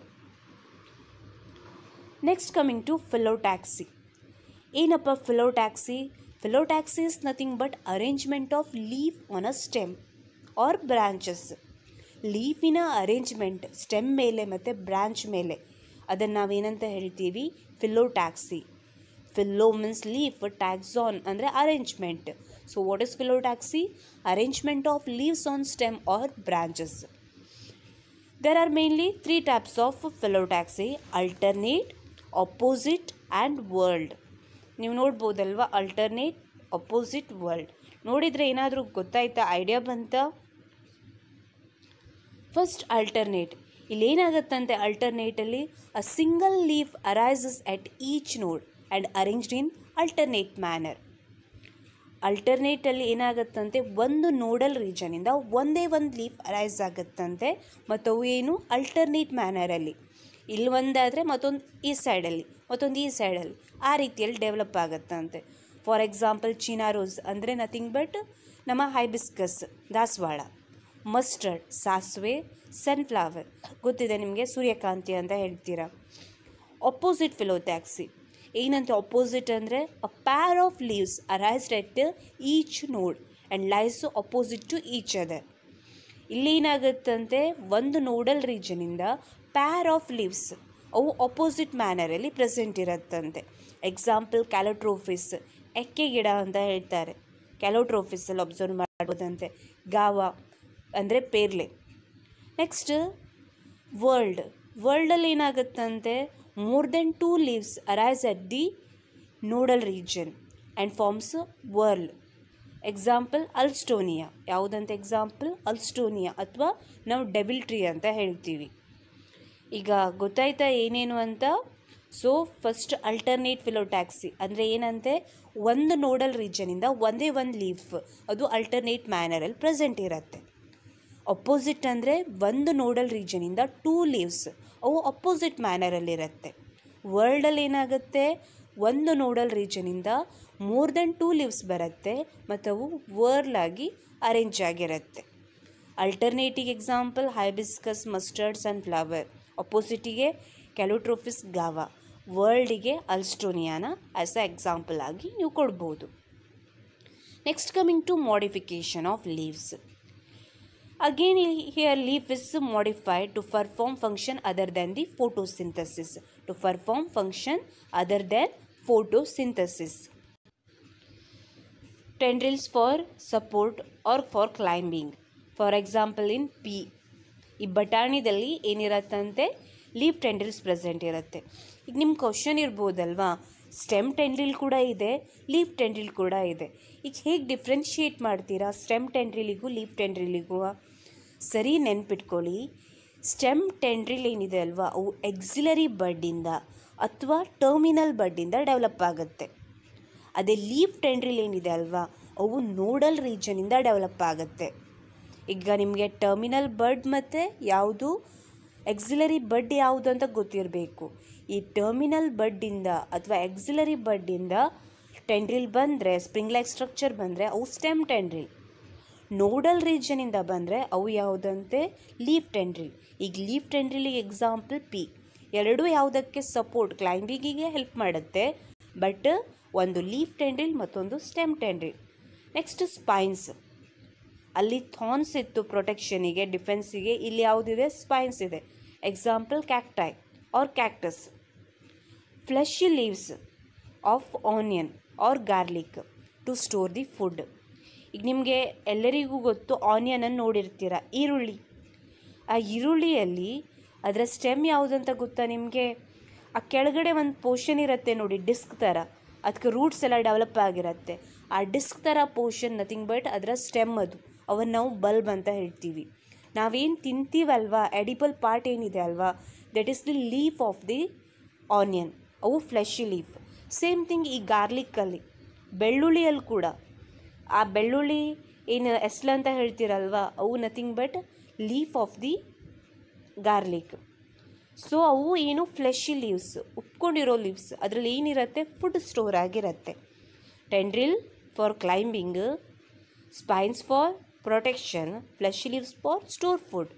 Next coming to phyllotaxy. ಏನಪ್ಪ phyllotaxy? Phyllotaxy is nothing but arrangement of leaf on a stem or branches. ಲೀಫಿನ ಅರೇಂಜ್ಮೆಂಟ್ ಸ್ಟೆಮ್ ಮೇಲೆ ಮತ್ತು ಬ್ರಾಂಚ್ ಮೇಲೆ, ಅದನ್ನು ನಾವೇನಂತ ಹೇಳ್ತೀವಿ? Phyllotaxy. Phyllo means leaf, taxon ಅಂದರೆ ಅರೇಂಜ್ಮೆಂಟ್. So what is phyllotaxy? Arrangement of leaves on stem or branches. There are mainly three types of phyllotaxy: alternate, opposite and whorled. ನೀವು ನೋಡ್ಬೋದಲ್ವ, ಅಲ್ಟರ್ನೇಟ್, ಅಪೋಸಿಟ್, ವರ್ಲ್ಡ್. ನೋಡಿದರೆ ಏನಾದರೂ ಗೊತ್ತಾಯ್ತಾ? ಐಡಿಯಾ ಬಂತಾ? First alternate. ಇಲ್ಲೇನಾಗುತ್ತಂತೆ ಅಲ್ಟರ್ನೇಟಲ್ಲಿ? A single leaf arises at each node and arranged in alternate manner. ಅಲ್ಟರ್ನೇಟಲ್ಲಿ ಏನಾಗುತ್ತಂತೆ? ಒಂದು ನೋಡಲ್ ರೀಜನಿಂದ ಒಂದೇ ಒಂದು ಲೀಫ್ ಅರೈಸ್ ಆಗುತ್ತಂತೆ, ಮತ್ತು ಅವು ಏನು ಅಲ್ಟರ್ನೇಟ್ ಮ್ಯಾನರಲ್ಲಿ. ಇಲ್ಲಿ ಒಂದಾದರೆ ಮತ್ತೊಂದು ಈ ಸೈಡಲ್ಲಿ, ಮತ್ತೊಂದು ಈ ಸೈಡಲ್ಲಿ, ಆ ರೀತಿಯಲ್ಲಿ ಡೆವಲಪ್ ಆಗುತ್ತಂತೆ. ಫಾರ್ ಎಕ್ಸಾಂಪಲ್ ಚೀನಾ ರೋಸ್ ಅಂದರೆ ನಥಿಂಗ್ ಬಟ್ ನಮ್ಮ ಹೈಬಿಸ್ಕಸ್, ದಾಸವಾಳ. ಮಸ್ಟರ್ಡ್, ಸಾಸಿವೆ, ಸನ್ಫ್ಲವರ್ ಗೊತ್ತಿದೆ ನಿಮಗೆ, ಸೂರ್ಯಕಾಂತಿ ಅಂತ ಹೇಳ್ತೀರಾ. ಅಪೋಸಿಟ್ ಫಿಲೋಟ್ಯಾಕ್ಸಿ ಏನಂತ? ಅಪೋಸಿಟ್ ಅಂದರೆ a pair of leaves arised at each node and lies opposite to each other. ಇಲ್ಲೇನಾಗುತ್ತಂತೆ? ಒಂದು ನೋಡಲ್ ರೀಜನಿಂದ ಪ್ಯಾರ್ ಆಫ್ ಲೀವ್ಸ್ ಅವು ಅಪೋಸಿಟ್ ಮ್ಯಾನರಲ್ಲಿ ಪ್ರೆಸೆಂಟ್ ಇರುತ್ತಂತೆ. ಎಕ್ಸಾಂಪಲ್ ಕ್ಯಾಲೋಟ್ರೋಫಿಸ್, ಎಕ್ಕೆ ಗಿಡ ಅಂತ ಹೇಳ್ತಾರೆ. ಕ್ಯಾಲೋಟ್ರೋಫಿಸಲ್ಲಿ ಅಬ್ಸರ್ವ್ ಮಾಡ್ಬೋದಂತೆ. ಗಾವ ಅಂದರೆ ಪೇರ್ಲೆ. Next world. ವರ್ಲ್ಡಲ್ಲಿ ಏನಾಗುತ್ತಂತೆ? More than two leaves arise at the nodal region and forms whorl. Example Alstonia. ಯಾವುದಂತ ಎಕ್ಸಾಂಪಲ್? ಅಲ್ಸ್ಟೋನಿಯಾ, ಅಥವಾ ನಾವು ಡೆವಿಲ್ ಟ್ರೀ ಅಂತ ಹೇಳ್ತೀವಿ. ಈಗ ಗೊತ್ತಾಯ್ತಾ ಏನೇನು ಅಂತ? ಸೊ ಫಸ್ಟ್ ಅಲ್ಟರ್ನೇಟ್ ಫಿಲೋಟ್ಯಾಕ್ಸಿ ಅಂದರೆ ಏನಂತೆ? ಒಂದು ನೋಡಲ್ ರೀಜನಿಂದ ಒಂದೇ ಒಂದು ಲೀಫ್ ಅದು ಅಲ್ಟರ್ನೇಟ್ ಮ್ಯಾನರಲ್ಲಿ ಪ್ರೆಸೆಂಟ್ ಇರುತ್ತೆ. ಅಪೋಸಿಟ್ ಅಂದರೆ ಒಂದು ನೋಡಲ್ ರೀಜನಿಂದ ಟೂ ಲೀವ್ಸ್ ಅವು ಅಪೋಸಿಟ್ ಮ್ಯಾನರಲ್ಲಿರುತ್ತೆ. ವರ್ಲ್ಡಲ್ಲಿ ಏನಾಗುತ್ತೆ? ಒಂದು ನೋಡಲ್ ರೀಜನಿಂದ ಮೋರ್ ದೆನ್ ಟೂ ಲೀವ್ಸ್ ಬರುತ್ತೆ, ಮತ್ತು ಅವು ವರ್ಲ್ ಆಗಿ ಅರೇಂಜ್ ಆಗಿರುತ್ತೆ. ಅಲ್ಟರ್ನೇಟಿಗೆ ಎಕ್ಸಾಂಪಲ್ ಹೈಬಿಸ್ಕಸ್, ಮಸ್ಟರ್ಡ್, ಸನ್ಫ್ಲವರ್. ಅಪೋಸಿಟಿಗೆ ಕ್ಯಾಲೋಟ್ರೋಫಿಸ್, ಗಾವಾ. ವರ್ಲ್ಡಿಗೆ ಅಲ್ಸ್ಟೋನಿಯಾನ ಆ್ಯಸ್ ಅ ಎಕ್ಸಾಂಪಲ್ ಆಗಿ ನೀವು ಕೊಡ್ಬೋದು. Next coming to modification of leaves. Again here leaf is modified to perform function other than the photosynthesis. To perform function other than photosynthesis. Tendrils for support or for climbing. For example in pea. ಈ ಬಟಾಣಿದಲ್ಲಿ ಏನಿರತ್ತಂತೆ? Leaf tendrils present ಇರುತ್ತೆ. ಈಗ ನಿಮ್ಮ question ಇರ್ಬೋದಲ್ವಾ, stem tendril ಕೂಡ ಇದೆ, leaf tendril ಕೂಡ ಇದೆ. ಈಗ ಹೇಗೆ ಡಿಫ್ರೆನ್ಷಿಯೇಟ್ ಮಾಡ್ತೀರಾ ಸ್ಟೆಮ್ ಟೆಂಡ್ರಿಲಿಗೂ ಲೀಫ್ ಟೆಂಡ್ರಿಲಿಗೂ? ಸರಿ ನೆನ್ಪಿಟ್ಕೊಳ್ಳಿ, ಸ್ಟೆಮ್ ಟೆಂಡ್ರಿಲ್ ಏನಿದೆ ಅಲ್ವಾ, ಅವು ಎಕ್ಸಿಲರಿ ಬಡ್ಡಿಂದ ಅಥವಾ ಟರ್ಮಿನಲ್ ಬಡ್ಡಿಂದ ಡೆವಲಪ್ ಆಗುತ್ತೆ. ಅದೇ ಲೀಫ್ ಟೆಂಡ್ರಿಲ್ ಏನಿದೆ ಅಲ್ವಾ, ಅವು ನೋಡಲ್ ರೀಜನಿಂದ ಡೆವಲಪ್ ಆಗುತ್ತೆ. ಈಗ ನಿಮಗೆ ಟರ್ಮಿನಲ್ ಬಡ್ ಮತ್ತು ಯಾವುದು ಎಕ್ಸಿಲರಿ ಬಡ್ ಯಾವುದು ಅಂತ ಗೊತ್ತಿರಬೇಕು. ಈ ಟರ್ಮಿನಲ್ ಬಡ್ಡಿಂದ ಅಥವಾ ಎಕ್ಸಿಲರಿ ಬಡ್ಡಿಂದ ಟೆಂಡ್ರಿಲ್ ಬಂದರೆ, ಸ್ಪ್ರಿಂಗ್ ಲೈಕ್ ಸ್ಟ್ರಕ್ಚರ್ ಬಂದರೆ ಅವು ಸ್ಟೆಮ್ ಟೆಂಡ್ರಿಲ್. ನೋಡಲ್ ರೀಜನಿಂದ ಬಂದರೆ ಅವು ಯಾವುದಂತೆ? Leaf tendril. ಈಗ ಲೀಫ್ ಟೆಂಡ್ರಿಲಿಗೆ ಎಕ್ಸಾಂಪಲ್ ಪಿ. ಎರಡೂ ಯಾವುದಕ್ಕೆ ಸಪೋರ್ಟ್, ಕ್ಲೈಂಬಿಂಗಿಗೆ ಹೆಲ್ಪ್ ಮಾಡುತ್ತೆ, ಬಟ್ ಒಂದು ಲೀಫ್ ಟೆಂಡ್ರಿಲ್ ಮತ್ತೊಂದು ಸ್ಟೆಮ್ ಟೆಂಡ್ರಿಲ್. Next spines. ಅಲ್ಲಿ ಥಾರ್ನ್ಸ್ ಇತ್ತು ಪ್ರೊಟೆಕ್ಷನಿಗೆ, ಡಿಫೆನ್ಸಿಗೆ. ಇಲ್ಲಿ ಯಾವುದಿದೆ? ಸ್ಪೈನ್ಸ್ ಇದೆ. Example cacti or cactus. Fleshy leaves of onion or garlic to store the food. ಈಗ ನಿಮಗೆ ಎಲ್ಲರಿಗೂ ಗೊತ್ತು, ಆನಿಯನನ್ನು ನೋಡಿರ್ತೀರ, ಈರುಳ್ಳಿ. ಆ ಈರುಳ್ಳಿಯಲ್ಲಿ ಅದರ ಸ್ಟೆಮ್ ಯಾವುದಂತ ಗೊತ್ತಾ ನಿಮಗೆ? ಆ ಕೆಳಗಡೆ ಒಂದು ಪೋರ್ಷನ್ ಇರುತ್ತೆ ನೋಡಿ, ಡಿಸ್ಕ್ ಥರ, ಅದಕ್ಕೆ ರೂಟ್ಸ್ ಎಲ್ಲ ಡೆವಲಪ್ ಆಗಿರುತ್ತೆ. ಆ ಡಿಸ್ಕ್ ಥರ ಪೋರ್ಷನ್ ನಥಿಂಗ್ ಬಟ್ ಅದರ ಸ್ಟೆಮ್. ಅದು ಅವನ್ನು ನಾವು ಬಲ್ಬ್ ಅಂತ ಹೇಳ್ತೀವಿ. ನಾವೇನು ತಿಂತೀವಲ್ವಾ, ಎಡಿಬಲ್ ಪಾರ್ಟ್ ಏನಿದೆ ಅಲ್ವಾ, that is the leaf of the onion. ಅವು ಫ್ಲೆಶಿ ಲೀಫ್. ಸೇಮ್ ಥಿಂಗ್ ಈ ಗಾರ್ಲಿಕ್ಕಲ್ಲಿ, ಬೆಳ್ಳುಳ್ಳಿಯಲ್ಲಿ ಕೂಡ ಆ ಬೆಳ್ಳುಳ್ಳಿ ಏನು ಎಸ್ಲ ಅಂತ ಹೇಳ್ತೀರಲ್ವ, ಅವು nothing but leaf of the garlic. So ಅವು ಏನು ಫ್ಲೆಶಿ ಲೀವ್ಸ್, ಉಪ್ಕೊಂಡಿರೋ ಲೀವ್ಸ್, ಅದರಲ್ಲಿ ಏನಿರುತ್ತೆ ಫುಡ್ ಸ್ಟೋರ್ ಆಗಿರುತ್ತೆ. Tendril for climbing, spines for protection, fleshy leaves for store food.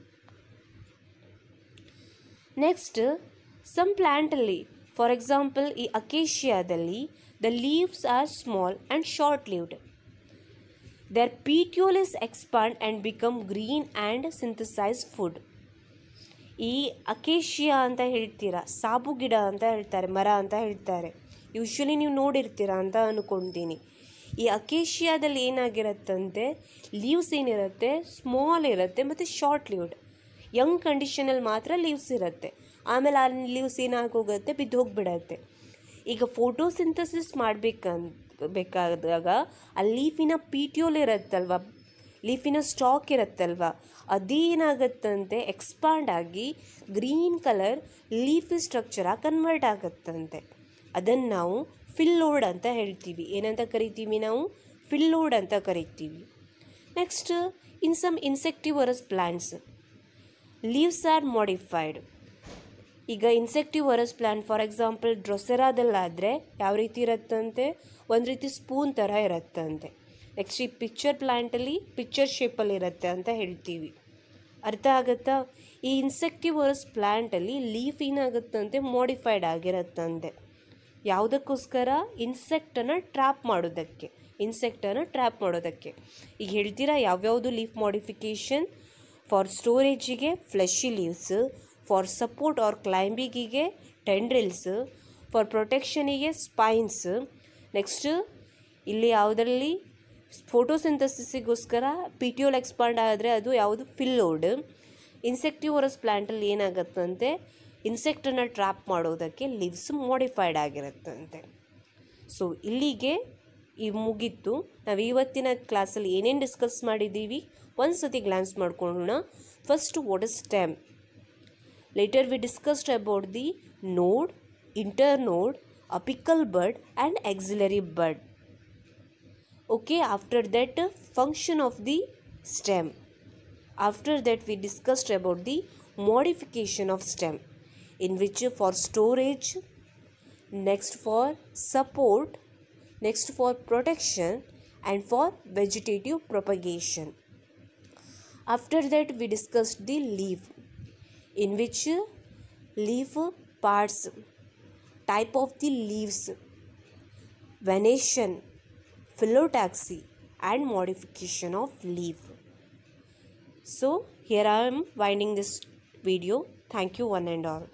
Next some ಪ್ಲ್ಯಾಂಟಲ್ಲಿ, ಫಾರ್ ಎಕ್ಸಾಂಪಲ್ ಈ ಅಕೇಶಿಯಾದಲ್ಲಿ the leaves are small and short leaved. There petioles expand and become green and synthesize food. ಈ acacia ಅಂತ ಹೇಳ್ತೀರಾ, ಸಾಬು ಗಿಡ ಅಂತ ಹೇಳ್ತಾರೆ, ಮರ ಅಂತ ಹೇಳ್ತಾರೆ, ಯೂಶ್ವಲಿ ನೀವು ನೋಡಿರ್ತೀರಾ ಅಂತ ಅಂದ್ಕೊಳ್ತೀನಿ. ಈ ಅಕೇಶಿಯಾದಲ್ಲಿ ಏನಾಗಿರುತ್ತಂತೆ, ಲೀವ್ಸ್ ಏನಿರುತ್ತೆ ಸ್ಮಾಲ್ ಇರುತ್ತೆ ಮತ್ತು ಶಾರ್ಟ್ ಲೀವ್ಡ್. ಯಂಗ್ ಕಂಡೀಷನಲ್ಲಿ ಮಾತ್ರ ಲೀವ್ಸ್ ಇರುತ್ತೆ, ಆಮೇಲೆ ಆ ಲೀವ್ಸ್ ಏನಾಗೋಗುತ್ತೆ, ಬಿದ್ದು ಹೋಗಿಬಿಡತ್ತೆ. ಈಗ ಫೋಟೋಸಿಂಥಸಿಸ್ ಮಾಡಬೇಕಂತ ಬೇಕಾದಾಗ ಆ ಲೀಫಿನ ಪೀಟ್ಯೋಲ್ ಇರುತ್ತಲ್ವ, ಲೀಫಿನ ಸ್ಟಾಕ್ ಇರುತ್ತಲ್ವ, ಅದೇನಾಗತ್ತಂತೆ ಎಕ್ಸ್ಪಾಂಡ್ ಆಗಿ ಗ್ರೀನ್ ಕಲರ್ ಲೀಫಿ ಸ್ಟ್ರಕ್ಚರಾಗಿ ಕನ್ವರ್ಟ್ ಆಗುತ್ತಂತೆ. ಅದನ್ನು ನಾವು ಫಿಲ್ಲೋಡ್ ಅಂತ ಹೇಳ್ತೀವಿ. ಏನಂತ ಕರಿತೀವಿ ನಾವು? ಫಿಲ್ಲೋಡ್ ಅಂತ ಕರಿತೀವಿ. Next, in some insectivorous plants leaves are modified. ಈಗ ಇನ್ಸೆಕ್ಟಿವರಸ್ ಪ್ಲ್ಯಾಂಟ್ ಫಾರ್ ಎಕ್ಸಾಂಪಲ್ ಡ್ರೊಸೆರಾದಲ್ಲಾದರೆ ಯಾವ ರೀತಿ ಇರುತ್ತಂತೆ, ಒಂದು ರೀತಿ ಸ್ಪೂನ್ ಥರ ಇರುತ್ತಂತೆ. ನೆಕ್ಸ್ಟ್ ಈ ಪಿಕ್ಚರ್ ಪ್ಲ್ಯಾಂಟಲ್ಲಿ ಪಿಕ್ಚರ್ ಶೇಪಲ್ಲಿ ಇರುತ್ತೆ ಅಂತ ಹೇಳ್ತೀವಿ. ಅರ್ಥ ಆಗುತ್ತಾ? ಈ ಇನ್ಸೆಕ್ಟಿವರಸ್ ಪ್ಲ್ಯಾಂಟಲ್ಲಿ ಲೀಫ್ ಏನಾಗುತ್ತಂತೆ ಮಾಡಿಫೈಡ್ ಆಗಿರುತ್ತಂತೆ. ಯಾವುದಕ್ಕೋಸ್ಕರ? ಇನ್ಸೆಕ್ಟನ್ನು ಟ್ರ್ಯಾಪ್ ಮಾಡೋದಕ್ಕೆ, ಇನ್ಸೆಕ್ಟನ್ನು ಟ್ರ್ಯಾಪ್ ಮಾಡೋದಕ್ಕೆ. ಈಗ ಹೇಳ್ತೀರಾ ಯಾವ್ಯಾವುದು ಲೀಫ್ ಮಾಡಿಫಿಕೇಷನ್? ಫಾರ್ ಸ್ಟೋರೇಜಿಗೆ fleshy leaves, for support or ಕ್ಲೈಂಬಿಂಗಿಗೆ ಟೆಂಡ್ರಿಲ್ಸ್, ಫಾರ್ ಪ್ರೊಟೆಕ್ಷನಿಗೆ ಸ್ಪೈನ್ಸ್. ನೆಕ್ಸ್ಟ್ ಇಲ್ಲಿ ಯಾವುದರಲ್ಲಿ ಫೋಟೋಸಿಂಥಸಿಸ್ಗೋಸ್ಕರ ಪಿಟಿಯೋಲ್ ಎಕ್ಸ್ಪಾಂಡ್ ಆದರೆ ಅದು ಯಾವುದು? ಫಿಲ್ಲೋಡ್. ಇನ್ಸೆಕ್ಟಿವರಸ್ ಪ್ಲ್ಯಾಂಟಲ್ಲಿ ಏನಾಗುತ್ತಂತೆ, ಇನ್ಸೆಕ್ಟನ್ನು ಟ್ರ್ಯಾಪ್ ಮಾಡೋದಕ್ಕೆ ಲೀವ್ಸ್ ಮಾಡಿಫೈಡ್ ಆಗಿರುತ್ತಂತೆ. ಸೊ ಇಲ್ಲಿಗೆ ಈ ಮುಗೀತು. ನಾವು ಇವತ್ತಿನ ಕ್ಲಾಸಲ್ಲಿ ಏನೇನು ಡಿಸ್ಕಸ್ ಮಾಡಿದ್ದೀವಿ ಒಂದು ಸತಿ ಗ್ಲಾನ್ಸ್ ಮಾಡ್ಕೊಳ್ಳೋಣ. First, what is stem. Later we discussed about the node, internode, apical bud and axillary bud. Okay, after that function of the stem. After that we discussed about the modification of stem, in which for storage, next for support, next for protection and for vegetative propagation. After that we discussed the leaf, in which leaf parts, type of the leaves, venation, phyllotaxy and modification of leaf. So here I am winding this video. Thank you one and all.